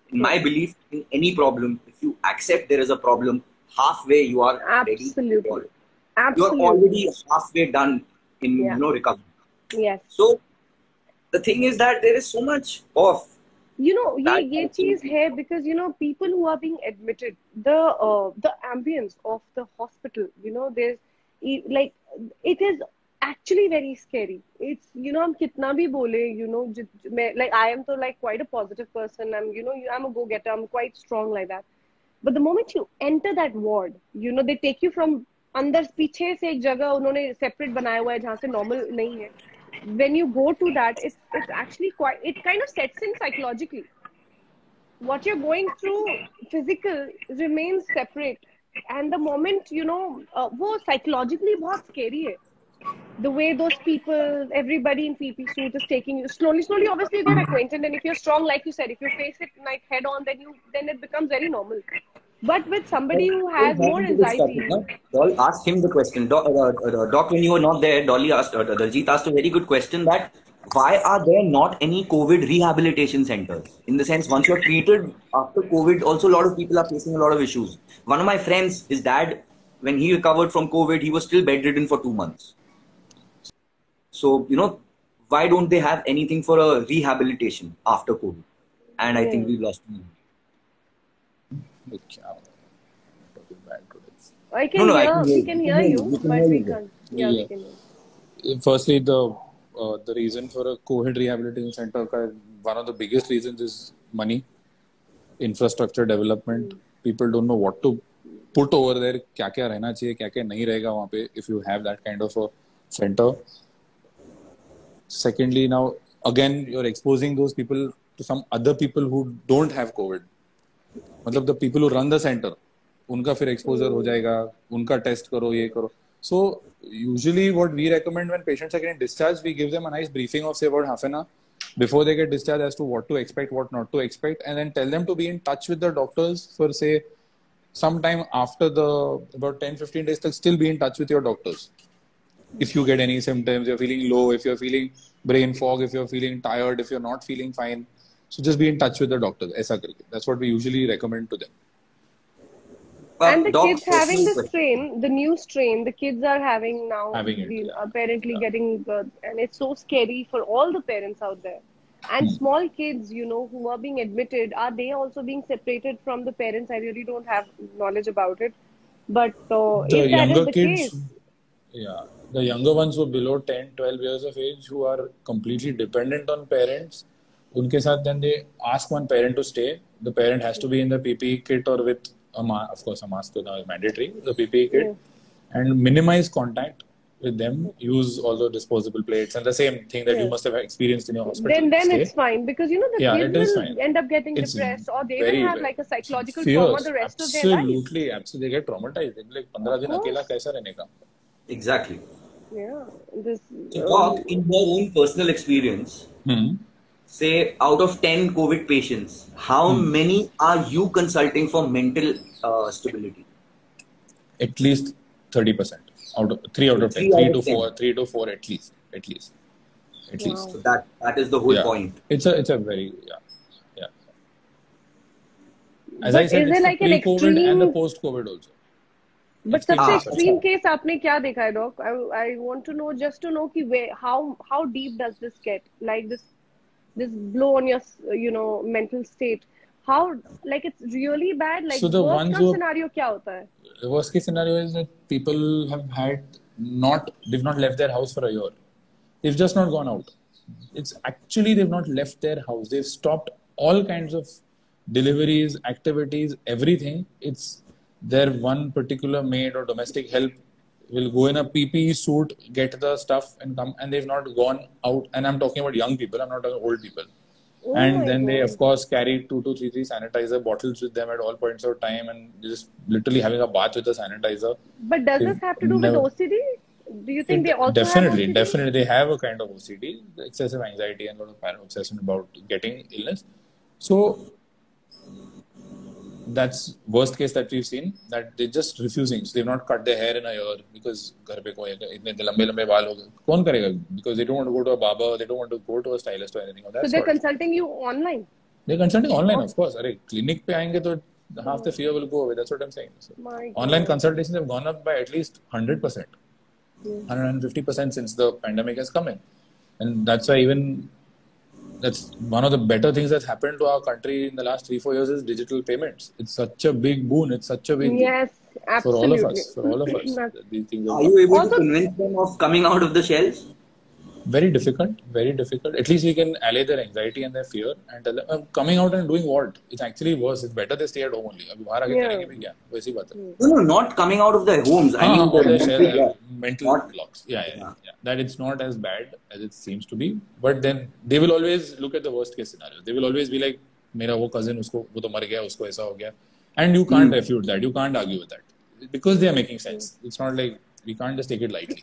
in my belief, in any problem, if you accept there is a problem, halfway you are ready to Absolutely. solve. Absolutely. You're already halfway done in Yeah. you know recovery. Yes. So the thing is that there is so much of You know, ये that ये चीज है because you know people who are being admitted, the uh, the ambience of the hospital, you know, there's e- like it is actually very scary. It's you know हम कितना भी बोले, you know, ज- ज- मैं like I am so like quite a positive person. I'm you know I'm a go-getter. I'm quite strong like that. But the moment you enter that ward, you know, they take you from अंदर पीछे से एक जगह उन्होंने separate बनाया हुआ है जहाँ से normal नहीं है. When you go to that, it's it's actually quite, it kind of sets in psychologically. What you're going through physical remains separate, and the moment you know uh, वो psychologically बहुत scary है. The way those people, everybody in P P suit is taking you slowly, slowly. Obviously, you get acquainted, and if you're strong, like you said, if you face it like head on, then you then it becomes very normal. But with somebody who has more anxiety, Doll asked him the question. Doc, uh, uh, Doc, when you were not there, Dolly asked, uh, Daljit asked a very good question that why are there not any COVID rehabilitation centers? In the sense, once you're treated after COVID, also a lot of people are facing a lot of issues. One of my friends, his dad, when he recovered from COVID, he was still bedridden for two months. So, you know, why don't they have anything for a rehabilitation after COVID? And I Yeah. think we lost him. I can No, no, I hear, can we hear can you. hear you, We can but hear we you. can't. Yeah, we Yeah. can hear. Firstly, the uh, the reason for a COVID rehabilitation center, ka- one of the biggest reasons is money, infrastructure development. People don't know what to put over there. क्या क्या रहना चाहिए, क्या क्या नहीं रहेगा वहाँ पे. If you have that kind of a center. Secondly, now again you're exposing those people to some other people who don't have COVID. मतलब the people who run the center, उनका फिर exposure हो जाएगा, उनका test करो, ये करो. So usually what we recommend when patients are getting discharged, we give them a nice briefing of say about half an hour before they get discharged as to what to expect, what not to expect, and then tell them to be in touch with the doctors for say sometime after the about ten fifteen days to still be in touch with your doctors. If you get any symptoms, you're feeling low, if you're feeling brain fog, if you're feeling tired, if you're not feeling fine, so just be in touch with the doctors. ऐसा करके. That's what we usually recommend to them. But And the Doc, kids having the question. strain, the new strain, the kids are having now, Having it, been yeah. apparently Yeah. getting, uh, and it's so scary for all the parents out there. And small kids, you know, who are being admitted, are they also being separated from the parents? I really don't have knowledge about it. But uh, The if that younger is the kids, case, yeah, the younger ones who are below ten, twelve years of age who are completely dependent on parents, उनके साथ then they ask one parent to stay. The parent has to be in the P P E kit or with a mask. Of course, a mask now is mandatory. The P P E kit, Yeah. and minimize contact with them. Use all the disposable plates and the same thing that you Yeah. must have experienced in your hospital then then stay. it's fine because you know the Yeah, kids it is will fine. end up getting It's depressed, or they very, will have very like a psychological fears. trauma the rest of their life. Absolutely, absolutely. They get traumatized. They're like, पंद्रह दिन course. अकेला कैसा रहने का? Exactly. Yeah, this. So, um, Doc, in your own personal experience, Hmm. say out of ten COVID patients, how many are you consulting for mental uh, stability? At least thirty percent out of three out of ten, Three three out to of ten. four, three to four at least, at least, at Wow. least. So that that is the whole Yeah, point. it's a it's a very yeah yeah. As But I said, is it's it the like an pre-COVID and the extreme? post-COVID also. But Extreme सबसे Ah, cases. extreme case आपने क्या देखा है doc? I I want to know just to know कि where how how deep does this get? Like this this blow on your you know mental state. How like it's really bad. Like So the worst ones का who scenario क्या होता है? the worst case scenario is that people have had not they've not left their house for a year. They've just not gone out. It's actually they've not left their house. They've stopped all kinds of deliveries, activities, everything. It's their one particular maid or domestic help will go in a P P E suit, get the stuff and come, and they've not gone out. And I'm talking about young people. I'm not talking old people. Oh And my then they, God. of course, carry two to three, three sanitizer bottles with them at all points of time, and just literally having a bath with the sanitizer. But does They've this have to do never- with O C D? Do you think It they also definitely, have O C D? definitely, they have a kind of O C D, excessive anxiety, and a lot of parent obsession about getting illness. So that's worst case that we've seen. That they're just refusing. So they've not cut their hair in a year because घर पे कोई इतने लंबे लंबे बाल हो गए. कौन करेगा? Because they don't want to go to a barber, they don't want to go to a stylist or anything of that So they're sort. consulting you online. They're consulting online, of course. अरे clinic पे आएंगे तो half the fear will go away. That's what I'm saying. So, My online God. consultations have gone up by at least one hundred percent, one hundred fifty percent since the pandemic has come in. And that's why even that's one of the better things that's happened to our country in the last three, four years is digital payments. It's such a big boon. It's such a big Yes, boon for all of absolutely. us. For all of us, That's- that these things Are have you able to Also- convince them of coming out of the shells? very difficult, very difficult. At least we can allay their anxiety and their fear and tell them uh, coming out and doing what? It's actually worse. It's better they stay at home only. अभी बाहर आके Yeah. करेंगे भी क्या? वैसी बात है. No, no, not coming out of their homes. I हाँ, mean, हाँ, the all the mental share, block. mental Not- blocks. Yeah, yeah, yeah, yeah. That it's not as bad as it seems to be. But then they will always look at the worst case scenario. They will always be like, मेरा वो cousin उसको वो तो मर गया, उसको ऐसा हो गया. And you can't refute that. You can't argue with that. Because they are making sense. It's not like, we can't just take it lightly.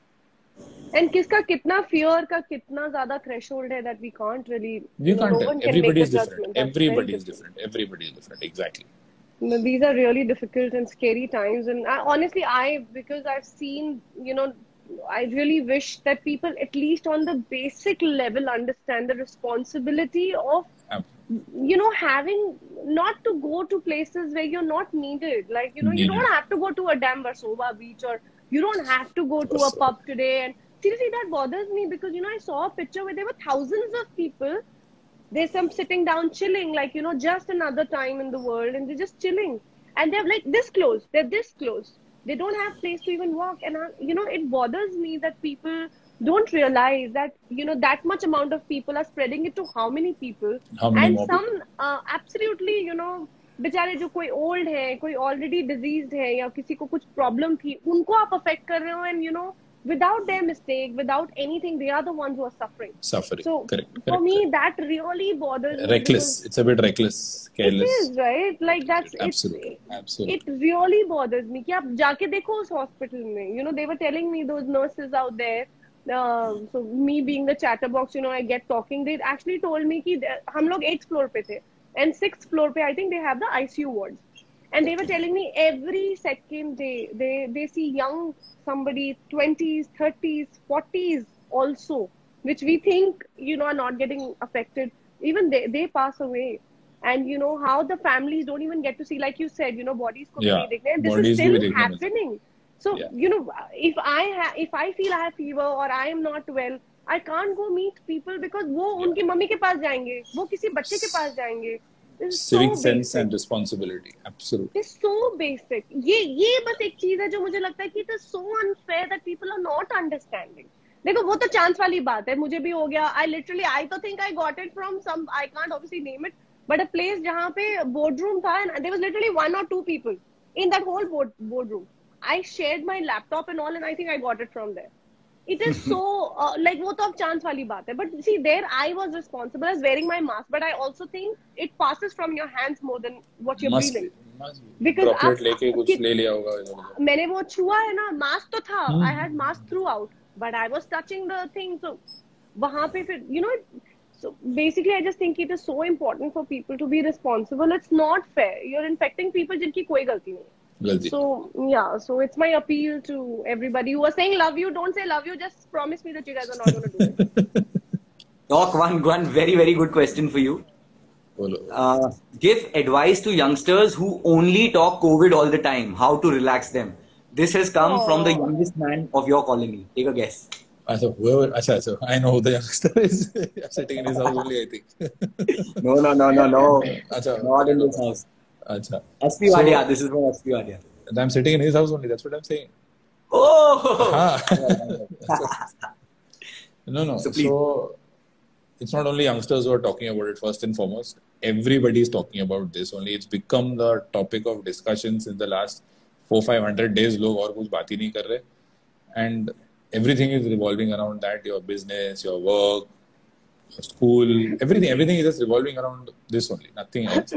And किसका कितना fear का कितना ज़्यादा threshold है that we can't really. We you know, can't no tell. one can Everybody make is the different. judgment. That's very Everybody is difficult. different. Everybody is different. Exactly. No, these are really difficult and scary times. And I, honestly, I, because I've seen, you know, I really wish that people, at least on the basic level, understand the responsibility of, Um, you know, having not to go to places where you're not needed. Like, you know, you Needed. don't have to go to a damn Versova beach, or you don't have to go to a Versova. pub today. And seriously, that bothers me because, you know, I saw a picture where there were thousands of people. There's some sitting down chilling, like, you know, just another time in the world, and they're just chilling. And they're like this close, they're this close. They don't have place to even walk. And, I, you know, it bothers me that people don't realize that, you know, that much amount of people are spreading it to how many people. How many and more some uh, absolutely, you know, बेचारे जो कोई old है, कोई already diseased है, या किसी को कुछ problem थी, उनको आप affect कर रहे हो, and, you know, without their mistake, without anything, they are the ones who are suffering. Suffering. So Correct. for correct, me, that really bothers me. reckless. It's a bit reckless, because careless. It is, right? Like that's Absolutely, it's, absolutely. It really bothers me. कि आप जाके देखो उस hospital में. You know, they were telling me, those nurses out there. Uh, so me being the chatterbox, you know, I get talking. They actually told me कि हम लोग eighth floor पे थे, and sixth floor पे I think they have the I C U wards. And they were telling me every second day they they see young somebody twenties, thirties, forties also, which we think, you know, are not getting affected. Even they, they pass away. And you know how the families don't even get to see, like you said, you know, bodies ko bhi Yeah, nahi dikhne. And this bodies is ko still bhi dikhne milte. happening. So, Yeah. you know, if I ha- if I feel I have fever or I am not well, I can't go meet people because वो उनकी mummy के पास जाएंगे, वो किसी बच्चे के पास जाएंगे. This is Civic so sense basic. and responsibility. Absolutely. It's so basic. ये ये बस एक चीज है जो मुझे लगता है कि it is so unfair that people are not understanding. देखो वो तो चांस वाली बात है, मुझे भी हो गया. I literally, I तो think I got it from some, I can't obviously name it, but a place जहाँ पे boardroom था, and there was literally one or two people in that whole board boardroom. I shared my laptop and all, and I think I got it from there. It is so uh, like वो तो अब chance वाली बात है. But see, there I was responsible as wearing my mask, but I also think it passes from your hands more than what you're Must breathing. be. Must be. Because Droplet आप- लेके कुछ कि- ले लिया होगा इधर उधर. मैंने वो छुआ है ना, मास्क तो था, Hmm. I had mask throughout, but I was touching the thing, so वहाँ पे फिर, you know, so basically I just think it is so important for people to be responsible. It's not fair. You're infecting people जिनकी कोई गलती नहीं. गलती. So yeah, so it's my appeal to everybody who are saying love you. Don't say love you. Just promise me that you guys are not going to do it. Doc, one, one very, very good question for you. बोलो. Uh, give advice to youngsters who only talk COVID all the time. How to relax them. This has come Oh. from the youngest man of your colony. Take a guess. अच्छा, whoever, अच्छा, अच्छा, I know who the youngster is. Sitting in his house only, I think. No, no, no, no, no. अच्छा. Not in this house. अच्छा. S P Wadia. This is from S P Wadia. I'm sitting in his house only. That's what I'm saying. Oh! हाँ. No, no. So So, please. it's not only youngsters who are talking about it first and foremost. Everybody is talking about this only. It's become the topic of discussions in the last four, five hundred days. लोग और कुछ बात ही नहीं कर रहे. And everything is revolving around that. Your business, your work, your school, everything, everything is just revolving around this only. Nothing else.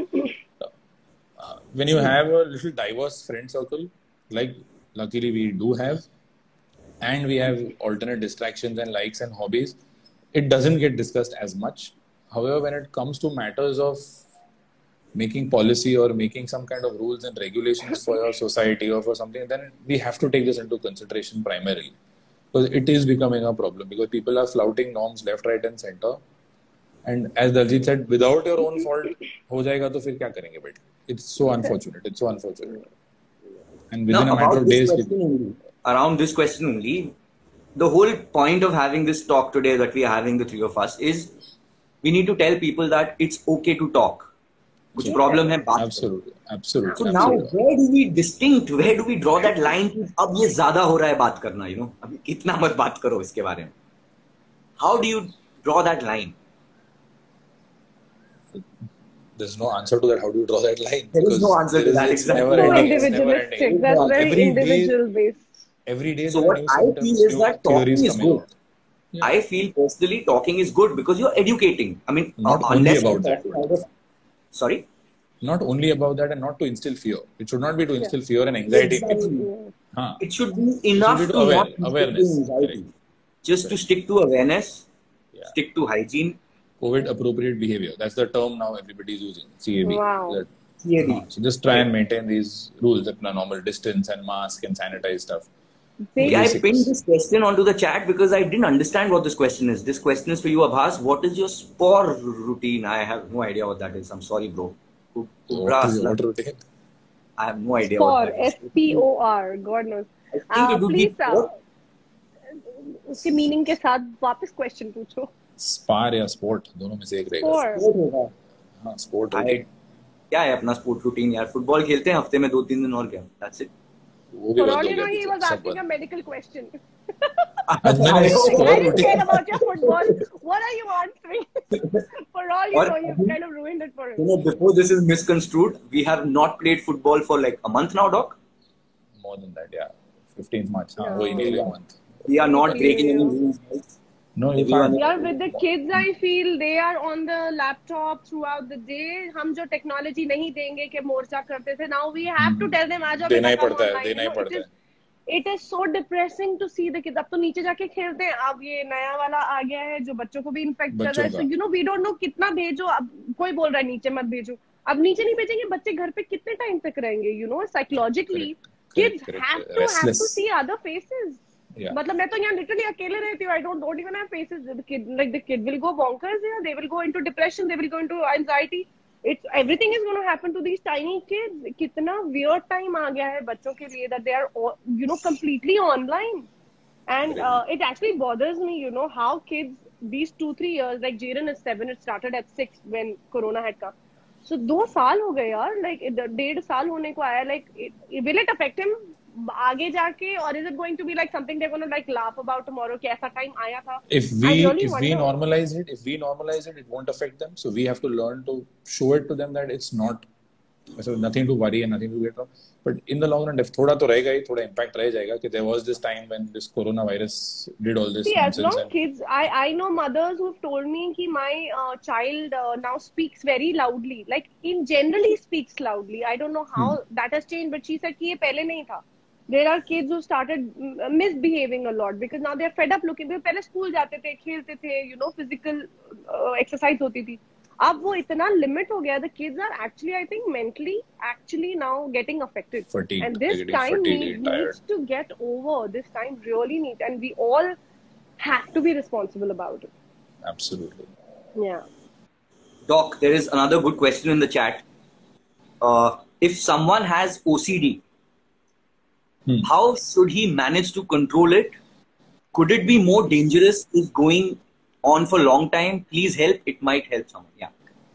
Uh, when you have a little diverse friend circle, like luckily we do have, and we have alternate distractions and likes and hobbies, it doesn't get discussed as much. However, when it comes to matters of making policy or making some kind of rules and regulations for your society or for something, then we have to take this into consideration primarily. Because it is becoming a problem, because people are flouting norms left, right and center. And as Daljit said, without your own fault हो जाएगा तो फिर क्या करेंगे बेटे? It's so unfortunate. It's so unfortunate. And within Now, a matter about of this days, question only, around this question only, the whole point of having this talk today that we are having, the three of us, is we need to tell people that it's okay to talk. कुछ Yeah. problem है बात करो. absolutely, absolutely. So now, absolutely. where do we distinct, where do we draw that line कि अब ये ज्यादा हो रहा है बात करना, you know, अभी कितना मत बात करो इसके बारे में. How do you draw that line? There's no answer to that. How do you draw that line? There is Because no answer there to is- that, it's exactly. never So ending. It's never individualistic. ending. That's very Every day- individual based. Every day So there are what new I symptoms, feel is new that talking theories is coming good. out. Yeah. I feel personally talking is good because you're educating. I mean, Not uh, only unless about you're that. talking out of- Sorry? Not only about that, and not to instill fear. It should not be to instill fear and anxiety in people. Exactly. Huh. It should be enough It should be to aware- not instill awareness. anxiety. Correct. Just to stick to awareness, Yeah. stick to hygiene. COVID appropriate behavior. That's the term now everybody is using. C A B. Wow. That- C A B. huh. So just try and maintain these rules, अपना normal distance and mask and sanitize stuff. Basic. I Basics. pinned this question onto the chat because I didn't understand what this question is. This question is for you, Abhas. What is your spore routine? I have no idea what that is. I'm sorry, bro. Ku- kubra What is asla. what routine? I have no idea Spore, what that is. S P O R, God knows. I think Uh, it would be please, uh, sport. उसके meaning के साथ वापस question पूछो. Spar या sport दोनों में से एक रहेगा. Spore. Sport होगा. हाँ, sport I- routine. क्या है अपना स्पोर्ट रूटीन यार? फुटबॉल खेलते हैं हफ्ते में दो तीन दिन और क्या? That's it. वो भी For बंद all हो you know, गया he पीछे, was सब asking a बंद. medical question. आज मैंने I sport I didn't routine. care about your football. What are you answering? For all you Or- know, you've kind of ruined it for You him. know, before this is misconstrued, we have not played football for like a month now, Doc. More than that, yeah. fifteenth March. हाँ, No. वो ही निकले a month. We are not Yeah. breaking any rules. guys. No, you Everyone- can't. Yeah, with the kids, I feel they are on the laptop throughout the day. हम जो technology नहीं देंगे कि मोर्चा करते थे, now we have to tell them आज देना ही come पड़ता है, online. देना ही You know, पड़ता it is- It is so depressing to see the kids. अब तो नीचे जाके खेलते हैं. अब ये नया वाला आ गया है जो बच्चों को भी इन्फेक्ट कर रहा है. बच्चों So का। you know we don't know कितना भेजो. अब कोई बोल रहा है नीचे मत भेजो. अब नीचे नहीं भेजेंगे बच्चे घर पे कितने टाइम तक रहेंगे? You know, psychologically, Correct, kids correct, have correct. to have to Restless. see other faces. Yeah. मतलब मैं तो यहाँ literally अकेले रहती हूँ. I don't don't even have faces. The kid like the kid will go bonkers. Yeah, they will go into depression. They will go into anxiety. It's everything is going to happen to these tiny kids. कितना weird time आ गया है बच्चों के लिए that they are all, you know completely online, and uh, it actually bothers me. You know how kids these two three years like Jaden is seven. It started at six when Corona had come. So दो साल हो गए यार. Like डेढ़ साल होने को आया. Like it, will it affect him आगे जाके, or is it going to be like something they're going to like laugh about tomorrow कि ऐसा time आया था? If we I really if we wonder. normalize it, if we normalize it, it won't affect them. So we have to learn to show it to them that it's not, so nothing to worry and nothing to get wrong. But in the long run, if थोड़ा तो रहेगा ही, थोड़ा impact रह जाएगा कि there was this time when this coronavirus did all this See, as nonsense long and kids, I I know mothers who've told me कि my uh, child uh, now speaks very loudly. Like in generally speaks loudly. I don't know how that has changed, but she said कि ये पहले नहीं था. There are kids who started mm, misbehaving a lot because now they're fed up looking. Because पहले school जाते थे, खेलते थे, you know, physical uh, exercise होती थी. अब वो इतना limit हो गया. The kids are actually, I think, mentally actually now getting affected. Fatigued. And They're this getting time fatigued need, and tired. needs to get over. This time really needs, and we all have to be responsible about it. absolutely. Yeah. Doc, there is another good question in the chat. Uh, if someone has O C D, Hmm. how should he manage to control it? Could it be more dangerous if going on for a long time? Please help. It might help someone. Yeah.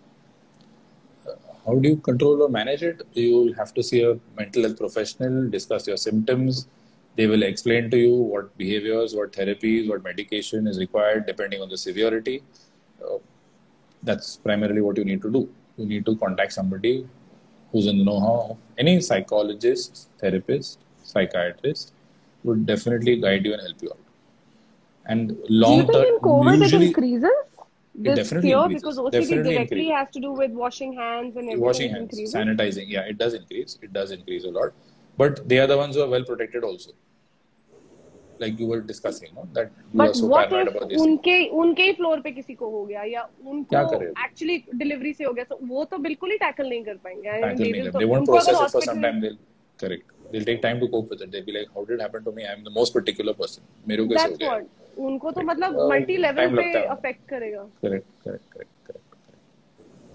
How do you control or manage it? You will have to see a mental health professional, discuss your symptoms. They will explain to you what behaviors, what therapies, what medication is required depending on the severity. Uh, that's primarily what you need to do. You need to contact somebody who's in the know-how. Any psychologist, therapist, psychiatrist would definitely guide you and help you out. And Do you long think in term, COVID usually it increases? This definitely fear increases. because O C D Definitely directly increases. has to do with washing hands and everything. washing hands, increases. sanitizing, yeah, it does increase. It does increase a lot. But they are the ones who are well protected also. Like you were discussing, no? That you But are so what paranoid if about this. उनके उनके ही floor पे किसी को हो गया या क्या उनको करें? एक्चुअली डिलीवरी से हो गया तो वो तो बिल्कुल ही टैकल नहीं कर पाएंगे. I mean, Tackle they me. will They तो- won't उनको process अगर it for some hospital- time. They'll correct. They'll take time to cope with it. They'll be like, how did it happen to me? I'm the most particular person. मेरे को कैसे हो That's गया? what. उनको तो मतलब Uh, multi level time पे लगता है. अफेक्ट करेगा. Correct, correct, correct.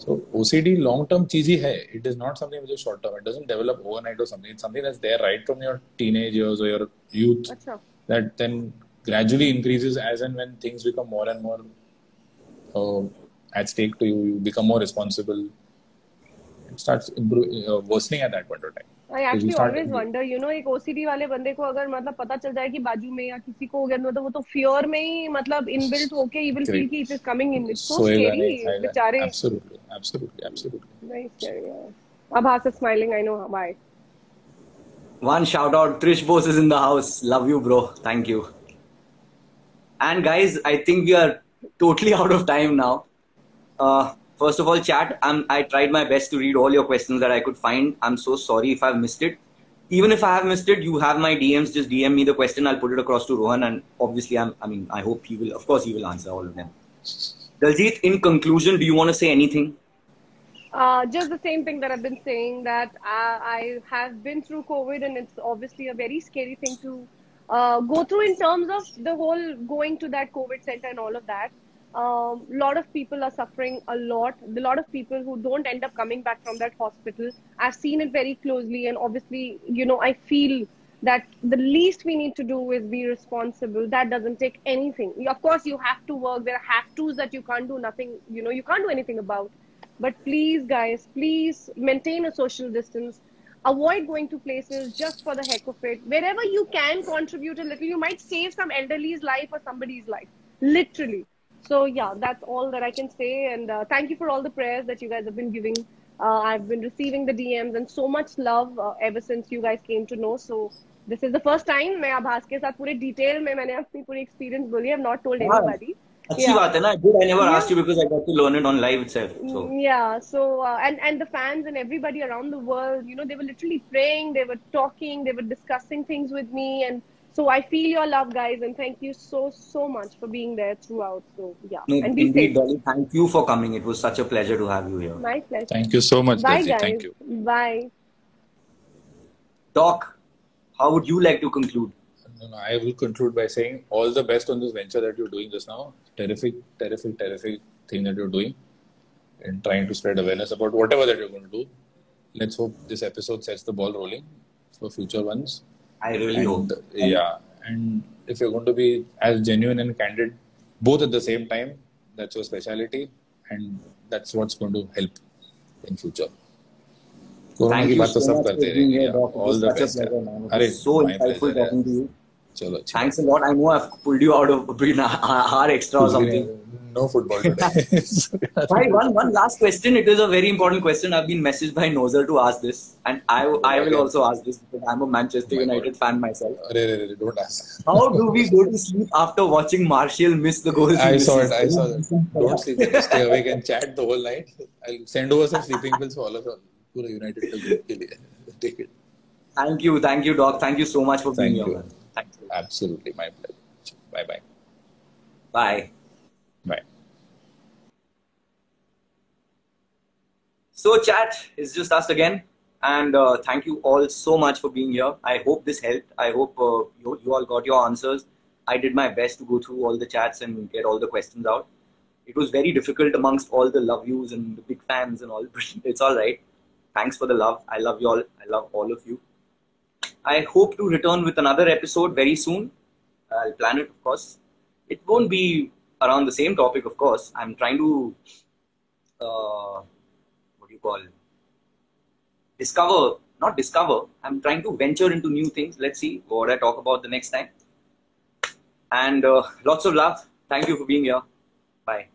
So O C D long-term चीज ही है. It is not something which is short-term. It doesn't develop overnight or something. It's something that's there right from your teenage years or your youth. अच्छा. That then gradually increases as and when things become more and more uh, at stake to you. You become more responsible. It starts improving, uh, worsening at that point of time. I Because you actually start- always wonder, you know, एक O C D वाले बंदे को अगर मतलब पता चल जाए कि बाजू में या किसी को हो गया तो वो तो fear में ही मतलब inbuilt होके he will feel कि it is coming in. It's so सोएगा scary, नहीं, खाएगा नहीं. बेचारे. Absolutely, absolutely, absolutely. Very scary. Yeah. Abhas is smiling. I know why. One shout out, Trish Bose is in the house. Love you, bro. Thank you. And guys, I think we are totally out of time now. Uh, first of all, chat, I'm, I tried my best to read all your questions that I could find. I'm so sorry if I've missed it. Even if I have missed it, you have my D Ms. Just D M me the question. I'll put it across to Rohan. And obviously, I'm, I mean, I hope he will, of course, he will answer all of them. Daljit, in conclusion, do you want to say anything? Uh, just the same thing that I've been saying, that I, I have been through COVID, and it's obviously a very scary thing to uh, go through in terms of the whole going to that COVID center and all of that. A um, lot of people are suffering a lot. A lot of people who don't end up coming back from that hospital. I've seen it very closely, and obviously, you know, I feel that the least we need to do is be responsible. That doesn't take anything. Of course, you have to work. There are have-tos that you can't do nothing, you know, you can't do anything about. But please, guys, please maintain a social distance. Avoid going to places just for the heck of it. Wherever you can contribute a little, you might save some elderly's life or somebody's life. Literally. So, yeah, that's all that I can say. And uh, thank you for all the prayers that you guys have been giving. Uh, I've been receiving the D Ms and so much love uh, ever since you guys came to know. So, this is the first time मैं आभास के साथ पूरे detail में मैंने अपनी पूरी experience बोली. I've not told anybody. अच्छी Yeah. बात है ना. Good, I never Yeah. asked you because I got to learn it on live itself. So Yeah, so uh, and and the fans and everybody around the world, you know, they were literally praying, they were talking, they were discussing things with me, and so I feel your love, guys, and thank you so so much for being there throughout. So yeah, no, and be indeed, safe. Dolly, thank you for coming. It was such a pleasure to have you here. My pleasure. Thank you so much, Bye, Daisy. guys. Thank you. Bye. Doc, how would you like to conclude? No, no, I will conclude by saying all the best on this venture that you're doing just now. Terrific, terrific, terrific thing that you're doing and trying to spread awareness about whatever that you're going to do. Let's hope this episode sets the ball rolling for future ones. I really And, hope. yeah, and if you're going to be as genuine and candid both at the same time, that's your speciality, and that's what's going to help in future. Corona Thank की you बात तो so सब much for करते being here, रहेंगे. Doc. It All was the such a best. pleasure, यार. man. It अरे was so my insightful pleasure, talking यार. to you. चलो अच्छी Thanks बात a lot. I know I've pulled you out of between our extra or है. something. No football today. Bhai, one one last question. It is a very important question. I've been messaged by Nozer to ask this, and I I will Again. also ask this because I'm a Manchester My United God. fan myself. अरे अरे अरे, don't ask. How do we go to sleep after watching Martial miss the goals? he I saw misses? it. I saw it. Don't sleep. Stay awake and chat the whole night. I'll send over some sleeping pills for all of you. पूरा United का group के लिए. Take it. Thank you, thank you, Doc. Thank you so much for being Thank here. you. Man. Thank you. Absolutely, my pleasure. Bye bye. Bye. Bye. So, chat, it's just us again. And uh, thank you all so much for being here. I hope this helped. I hope uh, you, you all got your answers. I did my best to go through all the chats and get all the questions out. It was very difficult amongst all the love yous and the big fans and all, but it's all right. Thanks for the love. I love you all. I love all of you. I hope to return with another episode very soon. I'll plan it, of course. It won't be around the same topic, of course. I'm trying to, uh, what do you call, discover, not discover, I'm trying to venture into new things. Let's see what I talk about the next time. And uh, lots of love. Thank you for being here. Bye.